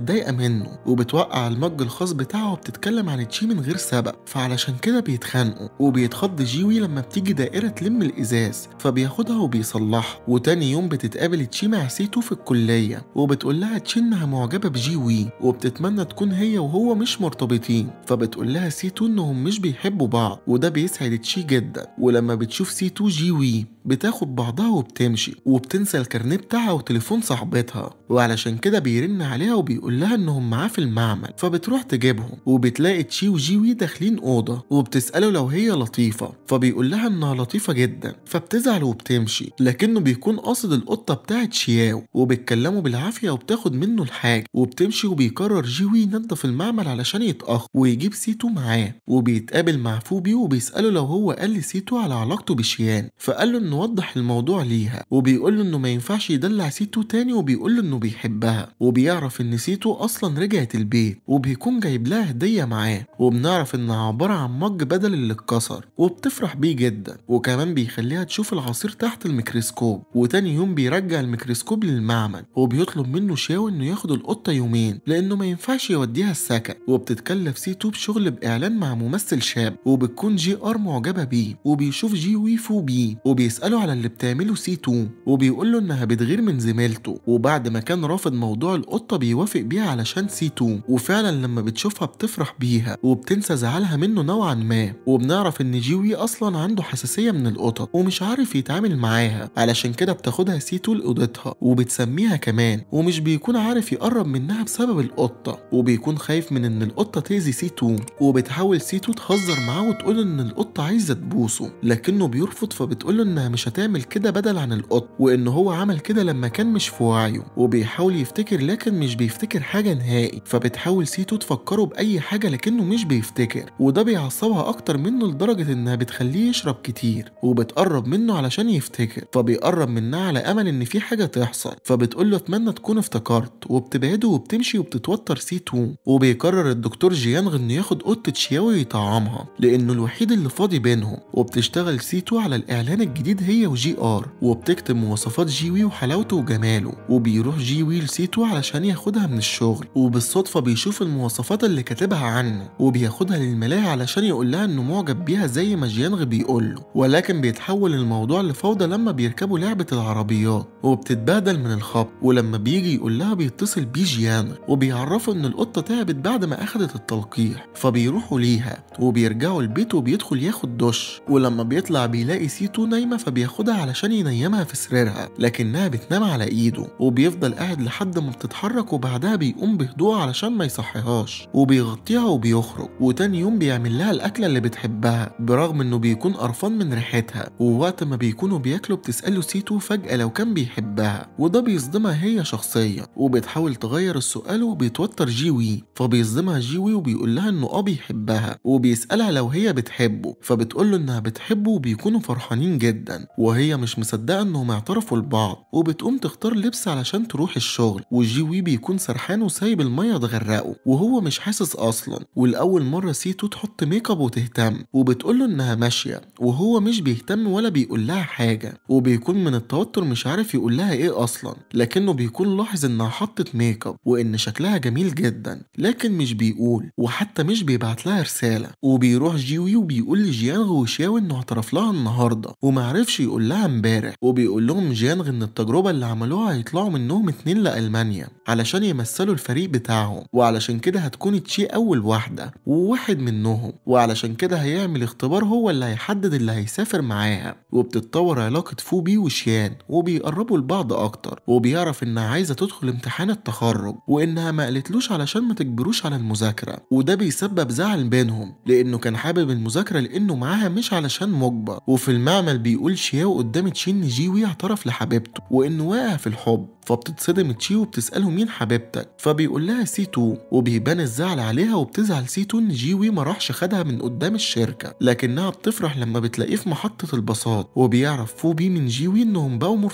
منه وبتوقع المج الخاص بتاعه وبتتكلم عن تشي من غير سبب، فعلشان كده بيتخانقوا. وبيتخض جيوي لما بتيجي دائرة تلم الإزاز فبياخدها وبيصلحها. وتاني يوم بتتقابل تشي مع سيتو في الكلية وبتقول لها تشي إنها معجبة بجيوي وبتتمنى تكون هي وهو مش مرتبطين، فبتقول لها سيتو إنهم مش بيحبوا بعض وده بيسعد تشي جدا. ولما بتشوف سيتو جيوي بتاخد بعضها وبتمشي وبتنسى الكارنيه بتاعها وتليفون صاحبتها، وعلشان كده بيرن عليها وبيقول لها انهم معاه في المعمل، فبتروح تجيبهم وبتلاقي تشي وجيوي داخلين اوضه وبتساله لو هي لطيفه، فبيقول لها انها لطيفه جدا، فبتزعل وبتمشي لكنه بيكون قاصد القطه بتاعت شياو وبيتكلموا بالعافيه وبتاخد منه الحاجه وبتمشي. وبيقرر جيوي ينظف المعمل علشان يتاخر ويجيب سيتو معاه. وبيتقابل مع فوبي وبيساله لو هو قال لسيتو على علاقته بشيان، فقال له انه وضح الموضوع ليها وبيقول له انه ما ينفعش يدلع سيتو تاني وبيقول له انه بيحبها. وبيعرف ان سيتو اصلا رجعت البيت وبيكون جايب لها هديه معاه، وبنعرف انها عباره عن مج بدل اللي اتكسر وبتفرح بيه جدا. وكمان بيخليها تشوف العصير تحت الميكروسكوب. وتاني يوم بيرجع الميكروسكوب للمعمل وبيطلب منه شاو انه ياخد القطه يومين لانه ما ينفعش يوديها السكن. وبتتكلف سيتو بشغل باعلان مع ممثل شاب وبتكون جي ار معجبه بيه وبيشوف جي وي فو بيه وبيساله على اللي بتعمله سيتو وبيقول له انها بتغير من زميلته. وبعد ما كان رافض موضوع القطه بيوافق بيها علشان سيتو، وفعلا لما بتشوفها بتفرح بيها وبتنسى زعلها منه نوعا ما. وبنعرف ان جيوي اصلا عنده حساسيه من القطط ومش عارف يتعامل معاها، علشان كده بتاخدها سيتو لاوضتها وبتسميها كمان، ومش بيكون عارف يقرب منها بسبب القطه وبيكون خايف من ان القطه تاذي سيتو. وبتحاول سيتو تهزر معاه وتقول ان القطه عايزه تبوسه لكنه بيرفض، فبتقول انها مش هتعمل كده بدل عن القط وان هو عمل كده لما كان مش في وعيه. وبيحاول يفتكر لكن مش بيفتكر حاجه نهائي، فبتحاول سيتو تفكره باي حاجه لكنه مش بيفتكر، وده بيعصبها اكتر منه لدرجه انها بتخليه يشرب كتير وبتقرب منه علشان يفتكر، فبيقرب منها على امل ان في حاجه تحصل، فبتقول له اتمنى تكون افتكرت وبتبعده وبتمشي وبتتوتر سيتو. وبيقرر الدكتور جيانغ انه ياخد قطه شياوي يطعمها لانه الوحيد اللي فاضي بينهم. وبتشتغل سيتو على الاعلان الجديد هي وجي ار وبتكتب مواصفات جيوي وحلاوته وجماله. وبيروح جيوي لسيتو علشان ياخدها من الشغل وبالصدفه بيشوف المواصفات اللي كاتبها عنه وبياخدها للملاهي علشان يقول لها انه معجب بيها زي ما جيانغ بيقول له، ولكن بيتحول الموضوع لفوضى لما بيركبوا لعبه العربيات وبتتبهدل من الخبط. ولما بيجي يقول لها بيتصل بيه جيانغ وبيعرفه ان القطه تعبت بعد ما اخدت التلقيح، فبيروحوا ليها وبيرجعوا البيت وبيدخل ياخد دش. ولما بيطلع بيلاقي سيتو نايمه فبياخدها علشان ينيمها في سريرها لكنها بتنام على ايده وبيفضل قاعد لحد ما بتتحرك وبعدها بيقوم بهدوء علشان ما يصحيهاش وبيغطيها وبيخرج. وتاني يوم بيعمل لها الاكله اللي بتحبها برغم انه بيكون قرفان من ريحتها. ووقت ما بيكونوا بياكلوا بتساله سيتو فجاه لو كان بيحبها وده بيصدمها هي شخصيا وبتحاول تغير السؤال وبيتوتر جيوي، فبيصدمها جيوي وبيقول لها انه بيحبها وبيسالها لو هي بتحبه، فبتقول له انها بتحبه وبيكونوا فرحانين جدا وهي مش مصدقه انهم اعترفوا لبعض. وبتقوم تختار لبس علشان تروح الشغل وجيوي بيكون سرحان وسايب الميه تغرقه وهو مش حاسس اصلا. والاول مره سيتو تحط ميك اب وتهتم وبتقول له انها ماشيه وهو مش بيهتم ولا بيقول لها حاجه، وبيكون من التوتر مش عارف يقول لها ايه اصلا لكنه بيكون لاحظ انها حطت ميك اب وان شكلها جميل جدا لكن مش بيقول وحتى مش بيبعت لها رساله. وبيروح جيوي وبيقول لجيانغ وشاو انه اعترف لها النهارده ومعرفش يقول لها امبارح، وبيقول لهم جيانغ ان التجربه اللي عملوها هيطلعوا منهم 2 لألمانيا علشان يمثلوا الفريق بتاعهم، وعلشان كده هتكون تشي اول واحده وواحد منهم، وعلشان كده هيعمل اختبار هو اللي هيحدد اللي هيسافر معاها. وبتتطور علاقه فوبي وشيان وبيقربوا لبعض اكتر وبيعرف انها عايزه تدخل امتحان التخرج وانها ما قالتلوش علشان ما تجبروش على المذاكره، وده بيسبب زعل بينهم لانه كان حابب المذاكره لانه معاها مش علشان مجبر. وفي المعمل بيقول شياو قدام تشي ان جيوي اعترف لحبيبته وانه واقع في الحب، فبتتصدم تشي وبتساله مين حبيبتك، فبيقول لها سيتو وبيبان الزعل عليها وبتزعل سيتو ان جيوي ما راحش خدها من قدام الشركه لكنها بتفرح لما بتلاقيه في محطه الباصات. وبيعرف فوبي من جيوي انهم بقوا مرتبطين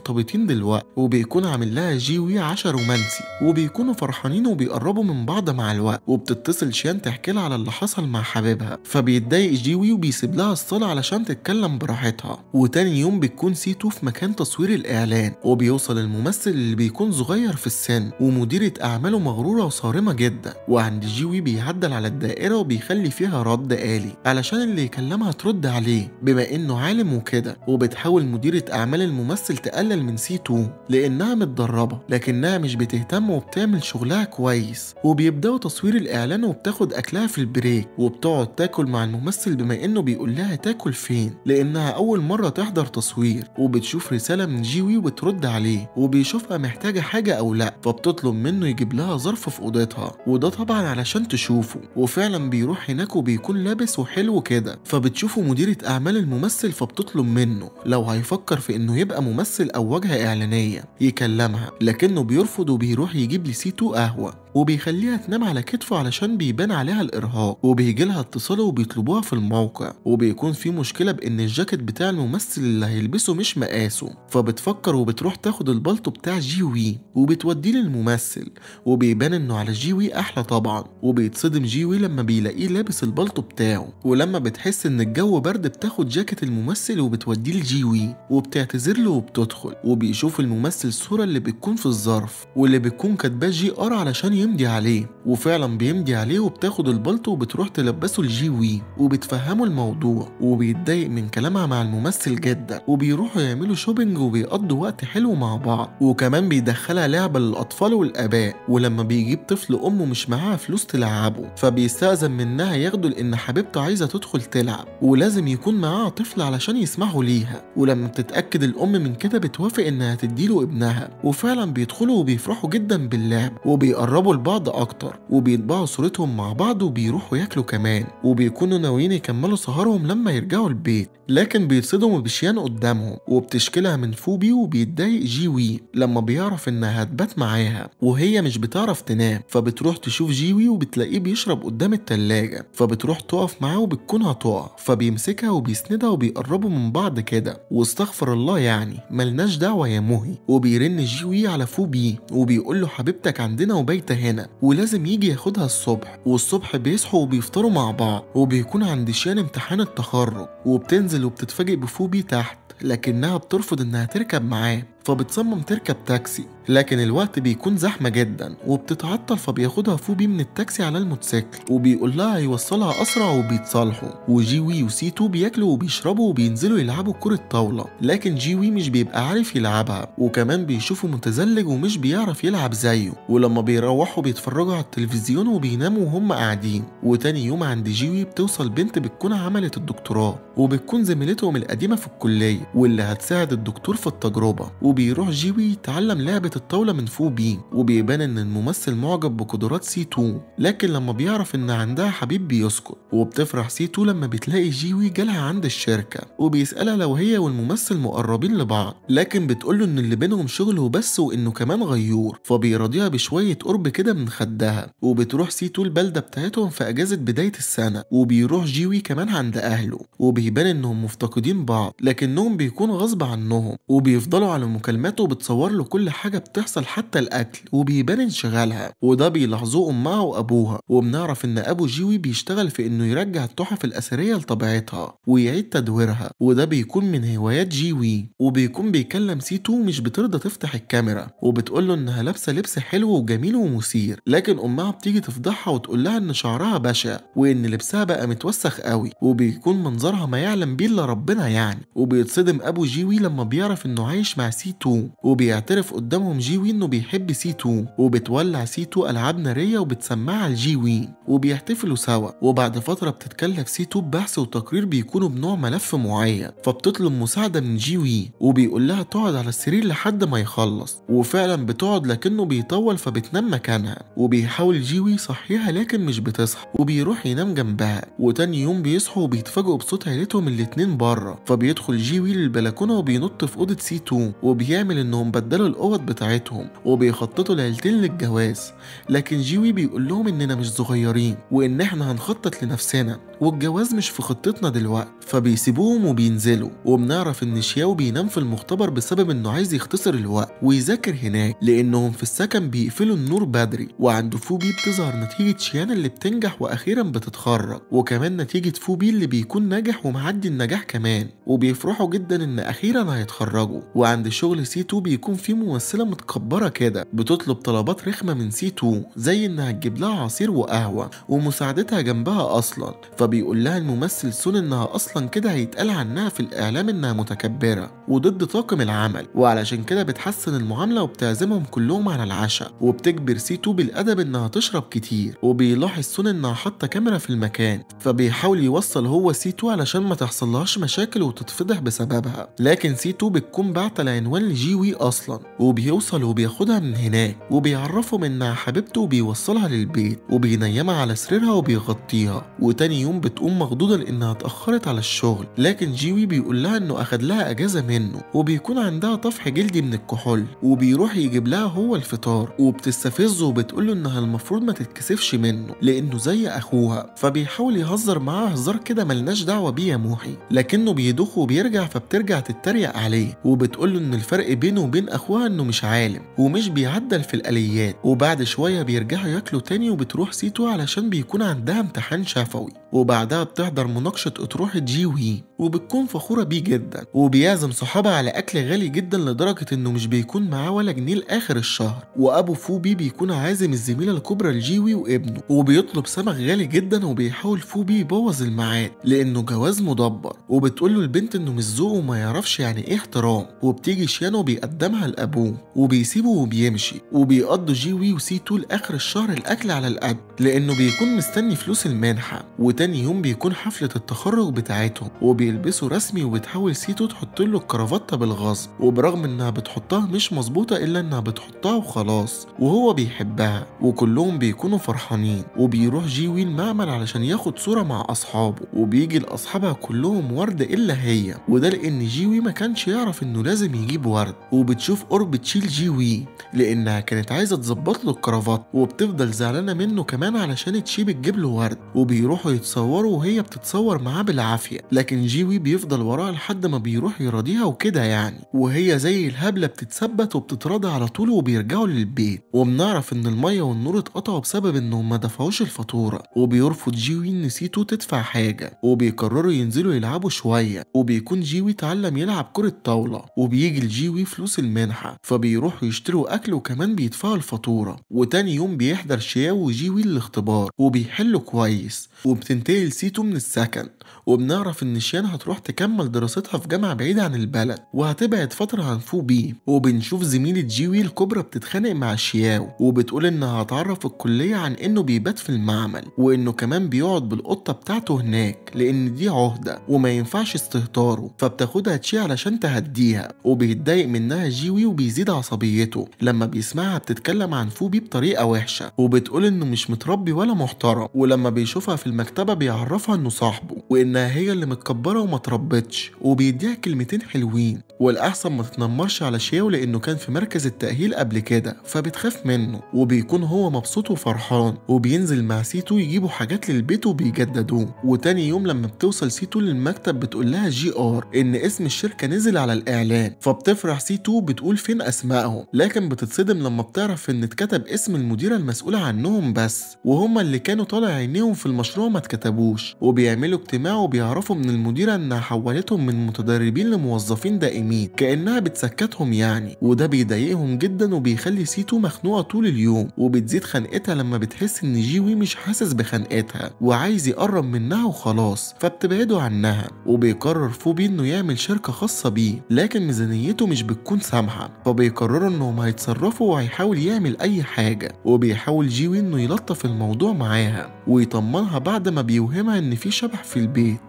فين دلوقتي، وبيكون عامل لها جيوي عشا رومانسي، وبيكونوا فرحانين وبيقربوا من بعض مع الوقت. وبتتصل شيان تحكي لها على اللي حصل مع حبيبها، فبيتضايق جيوي وبيسيب لها الصالة علشان تتكلم براحتها. وتاني يوم بتكون سيتو في مكان تصوير الإعلان، وبيوصل الممثل اللي بيكون صغير في السن ومديرة أعماله مغرورة وصارمة جدا، وعند جيوي بيعدل على الدائرة وبيخلي فيها رد آلي علشان اللي يكلمها ترد عليه بما إنه عالم وكده. وبتحاول مديرة أعمال الممثل تقلل من سيتو لأنها متدربة لكنها مش بتهتم وبتعمل شغلها كويس. وبيبدأوا تصوير الإعلان وبتاخد أكلها في البريك، وبتقعد تاكل مع الممثل بما إنه بيقول لها تاكل فين لأنها أول مرة تحضر تصوير. وبتشوف رسالة من جيوي وبترد عليه، وبيشوفها محتاجة حاجة أو لأ، فبتطلب منه يجيب لها ظرف في أوضتها، وده طبعا علشان تشوفه. وفعلا بيروح هناك وبيكون لابس وحلو كده، فبتشوفه مديرة أعمال الممثل فبتطلب منه لو هيفكر في إنه يبقى ممثل أو واجهة إعلانية يكلمها، لكنه بيرفض وبيروح يجيب لسيتو قهوة وبيخليها تنام على كتفه علشان بيبان عليها الإرهاق. وبيجي لها اتصال وبيطلبوها في الموقع، وبيكون في مشكلة بإن الجاكيت بتاع الممثل اللي هيلبسه مش مقاسه، فبتفكر وبتروح تاخد البلطو بتاع جيوي وبتوديه للممثل، وبيبان إنه على جيوي أحلى طبعا. وبيتصدم جيوي لما بيلاقيه لابس البلطو بتاعه، ولما بتحس إن الجو برد بتاخد جاكيت الممثل وبتوديه لجيوي وبتعتذر له وبتدخل. وبيشوف الممثل الصورة اللي بتكون في الظرف واللي بتكون كاتباه جي ار علشان يمضي عليه، وفعلا بيمضي عليه وبتاخد البلطو وبتروح تلبسه لجيوي وبتفهمه الموضوع. وبيتضايق من كلامها مع الممثل جدا، وبيروحوا يعملوا شوبينج وبيقضوا وقت حلو مع بعض، وكمان بيدخلها لعبة للأطفال والآباء. ولما بيجيب طفل أمه مش معاها فلوس تلعبه فبيستأذن منها ياخده لأن حبيبته عايزة تدخل تلعب ولازم يكون معاها طفل علشان يسمحوا ليها. ولما بتتأكد الأم من كده بتوافق إنها تديله ابنها، وفعلا بيدخلوا وبيفرحوا جدا باللعب وبيقربوا لبعض أكتر، وبيطبعوا صورتهم مع بعض وبيروحوا ياكلوا كمان، وبيكونوا ناويين يكملوا سهرهم لما يرجعوا البيت. لكن بيتصدموا بشيان قدامهم وبتشكلها من فوبي، وبيتضايق جيوي لما بيعرف إنها هتبات معاها وهي مش بتعرف تنام، فبتروح تشوف جيوي وبتلاقيه بيشرب قدام التلاجة، فبتروح تقف معاه وبتكون هتقع، فبيمسكها وبيسندها وبيقربوا من بعض كده، واستغفر الله يعني ملناش دعوة يا مهي. وبيرن جيوي على فوبي وبيقول له حبيبتك عندنا وبايته هنا ولازم يجي ياخدها الصبح. والصبح بيصحوا وبيفطروا مع بعض، وبيكون عند شيان امتحان التخرج، وبتنزل وبتتفاجئ بفوبي تحت لكنها بترفض انها تركب معاه، فبتصمم تركب تاكسي، لكن الوقت بيكون زحمة جدا وبتتعطل، فبياخدها فوبي من التاكسي على الموتوسيكل وبيقول لها هيوصلها أسرع وبيتصالحوا. وجيوي وسيتو بياكلوا وبيشربوا وبينزلوا يلعبوا كرة طاولة، لكن جيوي مش بيبقى عارف يلعبها، وكمان بيشوفه متزلج ومش بيعرف يلعب زيه. ولما بيروحوا بيتفرجوا على التلفزيون وبيناموا وهم قاعدين. وتاني يوم عند جيوي بتوصل بنت بتكون عملت الدكتوراه، وبتكون زميلتهم القديمة في الكلية واللي هتساعد الدكتور في التجربة. وبيروح جيوي يتعلم لعبة الطاولة من فوبي، وبيبان ان الممثل معجب بقدرات سيتو، لكن لما بيعرف ان عندها حبيب بيسكت. وبتفرح سيتو لما بتلاقي جيوي جالها عند الشركة وبيسألها لو هي والممثل مقربين لبعض، لكن بتقوله ان اللي بينهم شغل وبس وانه كمان غيور، فبيراضيها بشوية قرب كده من خدها. وبتروح سيتو البلدة بتاعتهم في اجازة بداية السنة، وبيروح جيوي كمان عند اهله، وبيبان انهم مفتقدين بعض لكنهم بيكون غصب عنهم، وبيفضلوا على مكالماته وبتصور له كل حاجة بتحصل حتى الأكل، وبيبان انشغالها، وده بيلاحظوه أمها وأبوها. وبنعرف إن أبو جيوي بيشتغل في إنه يرجع التحف الأثرية لطبيعتها ويعيد تدويرها، وده بيكون من هوايات جيوي. وبيكون بيكلم سيتو مش بترضى تفتح الكاميرا، وبتقول له إنها لابسة لبس حلو وجميل ومثير، لكن أمها بتيجي تفضحها وتقول لها إن شعرها بشع وإن لبسها بقى متوسخ قوي، وبيكون منظرها ما يعلم بيه إلا ربنا يعني. وبيتصدم أبو جيوي لما بيعرف إنه عايش مع سيتو، وبيعترف قدامهم جيوي انه بيحب سيتو، وبتولع سيتو العاب ناريه وبتسمعها لجيوي وبيحتفلوا سوا. وبعد فتره بتتكلف سيتو ببحث وتقرير بيكونوا بنوع ملف معين، فبتطلب مساعده من جيوي وبيقول لها تقعد على السرير لحد ما يخلص، وفعلا بتقعد لكنه بيطول فبتنام مكانها. وبيحاول جيوي يصحيها لكن مش بتصحى، وبيروح ينام جنبها. وتاني يوم بيصحوا وبيتفاجئوا بصوت عيلتهم الاتنين بره، فبيدخل جيوي للبلكونه وبينط في اوضه سيتو وبيعمل انهم بدلوا الاوض بتاعتهم وبيخططوا العيلتين للجواز. لكن جيوي بيقول لهم اننا مش صغيرين وان احنا هنخطط لنفسنا والجواز مش في خطتنا دلوقتي، فبيسيبوهم وبينزلوا. وبنعرف ان شياو بينام في المختبر بسبب انه عايز يختصر الوقت ويذاكر هناك، لانهم في السكن بيقفلوا النور بدري. وعند فوبي بتظهر نتيجة شيان اللي بتنجح واخيرا بتتخرج، وكمان نتيجة فوبي اللي بيكون ناجح ومعدي النجاح كمان، وبيفرحوا جدا ان اخيرا هيتخرجوا. وعند شغل سي 2 بيكون في ممثلة متكبرة كده بتطلب طلبات رخمة من سي 2 زي انها تجيب لها عصير وقهوة ومساعدتها جنبها اصلا. فبيقول لها الممثل سون انها اصلا كده هيتقال عنها في الاعلام انها متكبرة وضد طاقم العمل، وعلشان كده بتحسن المعاملة وبتعزمهم كلهم على العشاء، وبتجبر سي 2 بالادب انها تشرب كتير. وبيلاحظ سون انها حاطة كاميرا في المكان، فبيحاول يوصل هو سي 2 علشان ما تحصلهاش مشاكل وتتفضح بسببها. لكن سي 2 بتكون باعتة العنوان لجيوي اصلا، وبيوصل وبياخدها من هناك وبيعرفهم انها حبيبته وبيوصلها للبيت وبينيمها على سريرها وبيغطيها. وتاني يوم بتقوم مخضوضة لانها اتأخرت على الشغل، لكن جيوي بيقول لها انه اخد لها اجازة منه وبيكون عندها طفح جلدي من الكحول، وبيروح يجيب لها هو الفطار. وبتستفزه وبتقول له انها المفروض ما تتكسفش منه لانه زي اخوها، فبيحاول يهزر معاها هزار كده ملناش دعوة بيه يا موحي، لكنه بيدوخ وبيرجع. فبترجع تتريق عليه وبتقول له ان الفرق بينه وبين اخوها انه مش عالم ومش بيعدل في الاليات. وبعد شوية بيرجعوا ياكلوا تاني، وبتروح سيتو علشان بيكون عندها امتحان شفوي، وبعدها بتحضر مناقشة أطروحة جيوي وبتكون فخورة بيه جدا، وبيعزم صحابها على أكل غالي جدا لدرجة إنه مش بيكون معاه ولا جنيه لآخر الشهر. وأبو فوبي بيكون عازم الزميلة الكبرى لجيوي وابنه، وبيطلب سمك غالي جدا، وبيحاول فوبي يبوظ الميعاد لأنه جواز مدبر. وبتقول له البنت إنه مش ذوقه وما يعرفش يعني إيه احترام، وبتيجي شيانو بيقدمها لأبوه وبيسيبه وبيمشي. وبيقضوا جيوي وسيتو لآخر الشهر الأكل على القد لأنه بيكون مستني فلوس المنحة. وتاني يوم بيكون حفلة التخرج بتاعتهم وبيلبسوا رسمي، وبتحاول سيتو تحط له الكرافتة بالغصب، وبرغم انها بتحطها مش مظبوطة الا انها بتحطها وخلاص، وهو بيحبها. وكلهم بيكونوا فرحانين، وبيروح جيوي المعمل علشان ياخد صورة مع اصحابه، وبيجي لاصحابها كلهم ورد الا هي، وده لان جيوي ما كانش يعرف انه لازم يجيب ورد. وبتشوف قرب تشيل جيوي لانها كانت عايزة تظبط له الكرافات، وبتفضل زعلانة منه كمان علشان تشي بتجيب له ورد. وبيروحوا يتصوروا وهي بتتصور معاه بالعافية، لكن جيوي بيفضل وراها لحد ما بيروح يراضيها وكده يعني، وهي زي الهبلة بتتثبت وبتتراضى على طول. وبيرجعوا للبيت، وبنعرف ان المية والنور اتقطعوا بسبب انهم ما دفعوش الفاتورة. وبيرفض جيوي ان سيتو تدفع حاجة، وبيقرروا ينزلوا يلعبوا شوية. وبيكون جيوي اتعلم يلعب كرة طاولة، وبيجي لجيوي فلوس المنحة، فبيروحوا يشتروا اكل وكمان بيدفعوا الفاتورة. وتاني يوم بيحضر شياو وجيوي الاختبار وبيحلوا كويس، وبتنتقل سيتو من السكن. وبنعرف ان شيان هتروح تكمل دراستها في جامعة بعيدة عن البلد، وهتبعد فترة عن فوبي. وبنشوف زميلة جيوي الكبرى بتتخانق مع شياو، وبتقول انها هتعرف الكلية عن انه بيبات في المعمل، وانه كمان بيقعد بالقطة بتاعته هناك لان دي عهدة وما ينفعش استهتاره. فبتاخدها تشي علشان تهديها، وبيتضايق منها جيوي وبيزيد عصبيته لما بيسمعها بتتكلم عن فوبي بطريقة وحشة، وبتقول انه مش متربي ولا محترم. ولما بيشوفها في المكتبة بيعرفها انه صاحبه، وانها هي اللي متكبرة وما تربتش، وبيديها كلمتين حلوين. والاحسن ما تتنمرش على شياو لانه كان في مركز التأهيل قبل كده، فبتخاف منه. وبيكون هو مبسوط وفرحان، وبينزل مع سيتو يجيبوا حاجات للبيت وبيجددوه. وتاني يوم لما بتوصل سيتو للمكتب بتقول لها جي ار ان اسم الشركة نزل على الاعلان، فبتفرح سيتو بتقول فين اسمائهم، لكن بتتصدم لما بتعرف ان اتكتب اسم المديرة المسؤولة عنهم بس، وهم اللي كانوا طالع عينيهم في المشروع ما اتكتبوش. وبيعملوا اجتماع وبيعرفوا من المديرة انها حولتهم من متدربين لموظفين دائمين كأنها بتسكتهم يعني، وده بيضايقهم جدا وبيخلي سيتو مخنوقة طول اليوم. وبتزيد خنقتها لما بتحس ان جيوي مش حاسس بخنقتها وعايز يقرب منها وخلاص، فبتبعده عنها. وبيقرر فوبي انه يعمل شركة خاصة بيه، لكن ميزانيته مش بتكون سامحة، فبيقرروا انهم هيتصرفوا وهيحاول يعمل اي حاجة. وبيحاول جيوي انه يلطف الموضوع معاها ويطمنها بعد ما بيوهمها ان في شبح في البيت.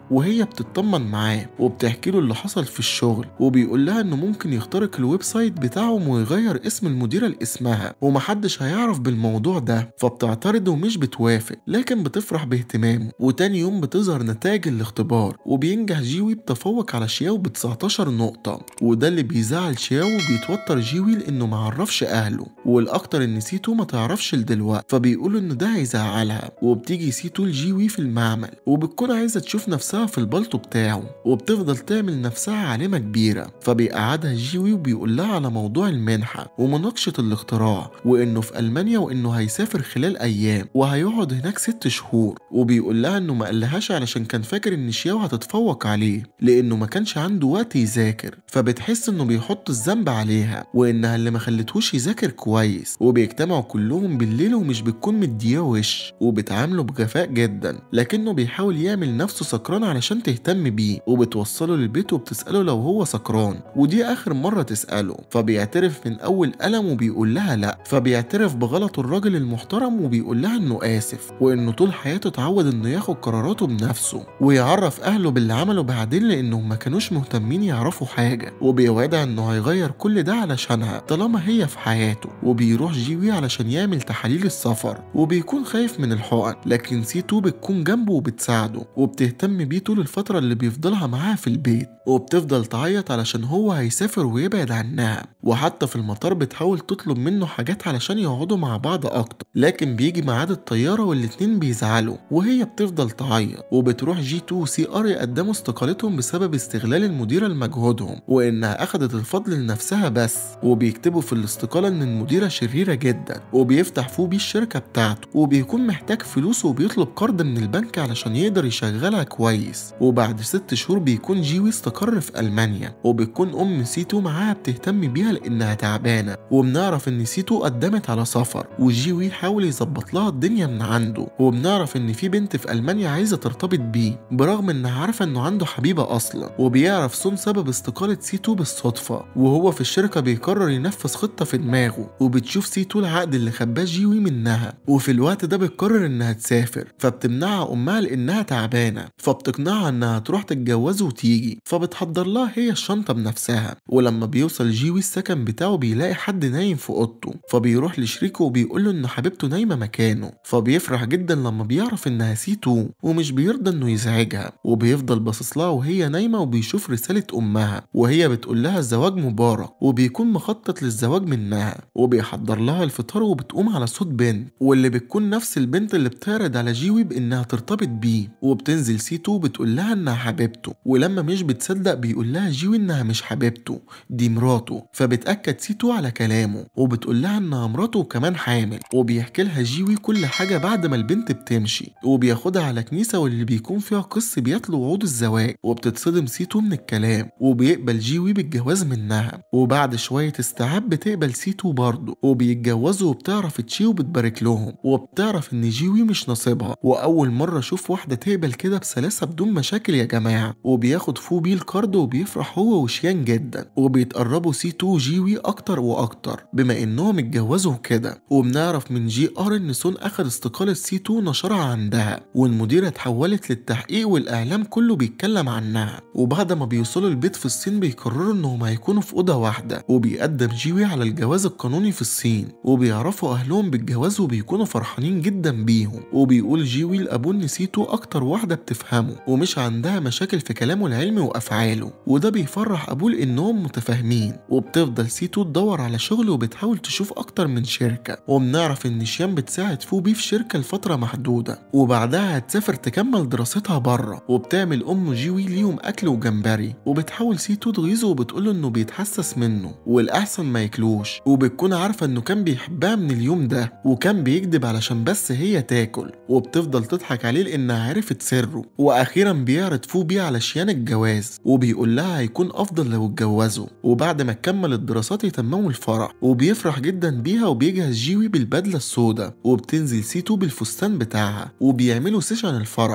وهي بتطمن معاه وبتحكي له اللي حصل في الشغل، وبيقول لها انه ممكن يخترق الويب سايت بتاعهم ويغير اسم المديرة لاسمها ومحدش هيعرف بالموضوع ده. فبتعترض ومش بتوافق لكن بتفرح باهتمامه. وتاني يوم بتظهر نتائج الاختبار وبينجح جيوي بتفوق على شياو ب19 نقطة، وده اللي بيزعل شياو وبيتوتر جيوي لانه معرفش اهله، والاكتر ان سيتو ما تعرفش لدلوقتي، فبيقولوا ان ده هيزعلها. وبتيجي سيتو لجيوي في المعمل وبتكون عايزة تشوف نفسها في البلطو بتاعه، وبتفضل تعمل نفسها عالمة كبيرة. فبيقعدها جيوي وبيقول لها على موضوع المنحة ومناقشة الاختراع، وانه في المانيا وانه هيسافر خلال ايام وهيقعد هناك 6 شهور. وبيقول لها انه ما قالهاش علشان كان فاكر ان شياو هتتفوق عليه لانه ما كانش عنده وقت يذاكر، فبتحس انه بيحط الذنب عليها وانها اللي ما خلتهوش يذاكر كويس. وبيجتمعوا كلهم بالليل ومش بتكون مديه وش وبتعامله بجفاء جدا، لكنه بيحاول يعمل نفسه سكران علشان تهتم بيه، وبتوصله للبيت وبتسأله لو هو سكران، ودي آخر مرة تسأله. فبيعترف من أول ألم وبيقول لها لأ، فبيعترف بغلطه الراجل المحترم وبيقول لها إنه آسف وإنه طول حياته اتعود إنه ياخد قراراته بنفسه ويعرف أهله باللي عمله بعدين لأنهم ما كانوش مهتمين يعرفوا حاجة، وبيوعدها إنه هيغير كل ده علشانها طالما هي في حياته. وبيروح جيوي علشان يعمل تحاليل السفر وبيكون خايف من الحقن، لكن سيتو بتكون جنبه وبتساعده وبتهتم بيه طول الفترة اللي بيفضلها معاها في البيت، وبتفضل تعيط علشان هو هيسافر ويبعد عنها. وحتى في المطار بتحاول تطلب منه حاجات علشان يقعدوا مع بعض اكتر، لكن بيجي ميعاد الطيارة والاتنين بيزعلوا وهي بتفضل تعيط. وبتروح جي 2 وسي ار يقدموا استقالتهم بسبب استغلال المديرة لمجهودهم وانها اخدت الفضل لنفسها بس، وبيكتبوا في الاستقالة ان المديرة شريرة جدا. وبيفتح فوبي الشركة بتاعته وبيكون محتاج فلوس وبيطلب قرض من البنك علشان يقدر يشغلها كويس. وبعد 6 شهور بيكون جيوي استقر في ألمانيا، وبتكون أم سيتو معاها بتهتم بيها لأنها تعبانة. وبنعرف إن سيتو قدمت على سفر وجيوي حاول يظبط لها الدنيا من عنده. وبنعرف إن في بنت في ألمانيا عايزة ترتبط بيه برغم إنها عارفة إنه عنده حبيبة أصلا. وبيعرف سون سبب استقالة سيتو بالصدفة، وهو في الشركة بيقرر ينفذ خطة في دماغه. وبتشوف سيتو العقد اللي خباه جيوي منها، وفي الوقت ده بتقرر إنها تسافر، فبتمنعها أمها لأنها تعبانة، فبتقنعها إنها تروح تتجوزه وتيجي، فبتحضر لها هي الشنطة بنفسها. ولما بيوصل جيوي السكن بتاعه بيلاقي حد نايم في اوضته، فبيروح لشريكه وبيقول له ان حبيبته نايمة مكانه. فبيفرح جدا لما بيعرف انها سيتو ومش بيرضى انه يزعجها، وبيفضل باصص لها وهي نايمة وبيشوف رسالة امها وهي بتقول لها الزواج مبارك، وبيكون مخطط للزواج منها. وبيحضر لها الفطار وبتقوم على صوت بنت، واللي بتكون نفس البنت اللي بتعرض على جيوي بانها ترتبط بيه. وبتنزل سيتو بتقول لها انها حبيبته، ولما مش بتصدق بيقول لها جيوي انها مش حبيبته دي مراته. فبتأكد سيتو على كلامه وبتقول لها انها مراته وكمان حامل. وبيحكي لها جيوي كل حاجة بعد ما البنت بتمشي، وبياخدها على كنيسة واللي بيكون فيها قس بيتلو وعود الزواج. وبتتصدم سيتو من الكلام وبيقبل جيوي بالجواز منها. وبعد شوية استيعاب بتقبل سيتو برضه وبيتجوزوا، وبتعرف تشيو وبتبارك لهم، وبتعرف ان جيوي مش نصيبها. واول مرة اشوف واحدة تقبل كده بسلاسة بدون مشاكل يا جماعة. وبياخد فوبي الكارد وبيفرح هو وشيان جدا، وبيتقربوا سيتو وجيوي اكتر واكتر بما انهم اتجوزوا كده. وبنعرف من جي ار ان سون اخد استقالة سيتو ونشرها عندها، والمديرة اتحولت للتحقيق والاعلام كله بيتكلم عنها. وبعد ما بيوصلوا البيت في الصين بيقرروا انهم هيكونوا في اوضة واحدة، وبيقدم جيوي على الجواز القانوني في الصين، وبيعرفوا اهلهم بالجواز وبيكونوا فرحانين جدا بيهم. وبيقول جيوي لابوه ان سيتو اكتر واحدة بتفهمه ومش عندها مشاكل في كلامه العلمي وافعاله، وده بيفرح ابوه لانهم متفاهمين. وبتفضل سيتو تدور على شغل وبتحاول تشوف اكتر من شركة. وبنعرف ان شيان بتساعد فوبي في شركة لفترة محدودة، وبعدها هتسافر تكمل دراستها بره. وبتعمل ام جيوي ليهم اكل وجمبري، وبتحاول سيتو تغيظه وبتقوله انه بيتحسس منه والاحسن ما ياكلوش. وبتكون عارفة انه كان بيحبها من اليوم ده وكان بيكذب علشان بس هي تاكل، وبتفضل تضحك عليه لانها عرفت سره. واخيرا بيعرض فوبي على شيان الجواز وبيقول لها هيكون افضل لو اتجوزوا، وبعد ما تكمل الدراسات يتمموا الفرح. وبيفرح جدا بيها وبيجهز جيوي بالبدله السوداء، وبتنزل سيتو بالفستان بتاعها وبيعملوا سيشن الفرح.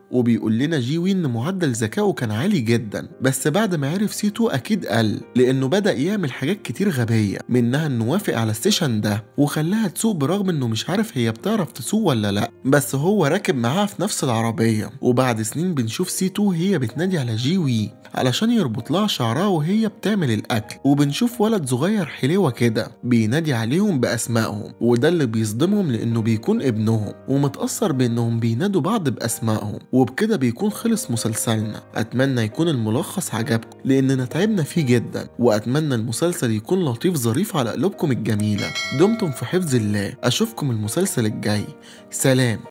وبيقول لنا جي وي إن معدل ذكائه كان عالي جدا، بس بعد ما عرف سيتو أكيد قل، لأنه بدأ يعمل حاجات كتير غبية، منها إنه وافق على السيشن ده وخلاها تسوق برغم إنه مش عارف هي بتعرف تسوق ولا لأ، بس هو راكب معاها في نفس العربية. وبعد سنين بنشوف سيتو هي بتنادي على جي وي علشان يربط لها شعرها وهي بتعمل الأكل، وبنشوف ولد صغير حليوة كده بينادي عليهم بأسمائهم، وده اللي بيصدمهم لأنه بيكون ابنهم ومتأثر بأنهم بينادوا بعض بأسمائهم. وبكده بيكون خلص مسلسلنا. أتمنى يكون الملخص عجبكم لأننا تعبنا فيه جدا، وأتمنى المسلسل يكون لطيف ظريف على قلوبكم الجميلة. دمتم في حفظ الله، أشوفكم المسلسل الجاي. سلام.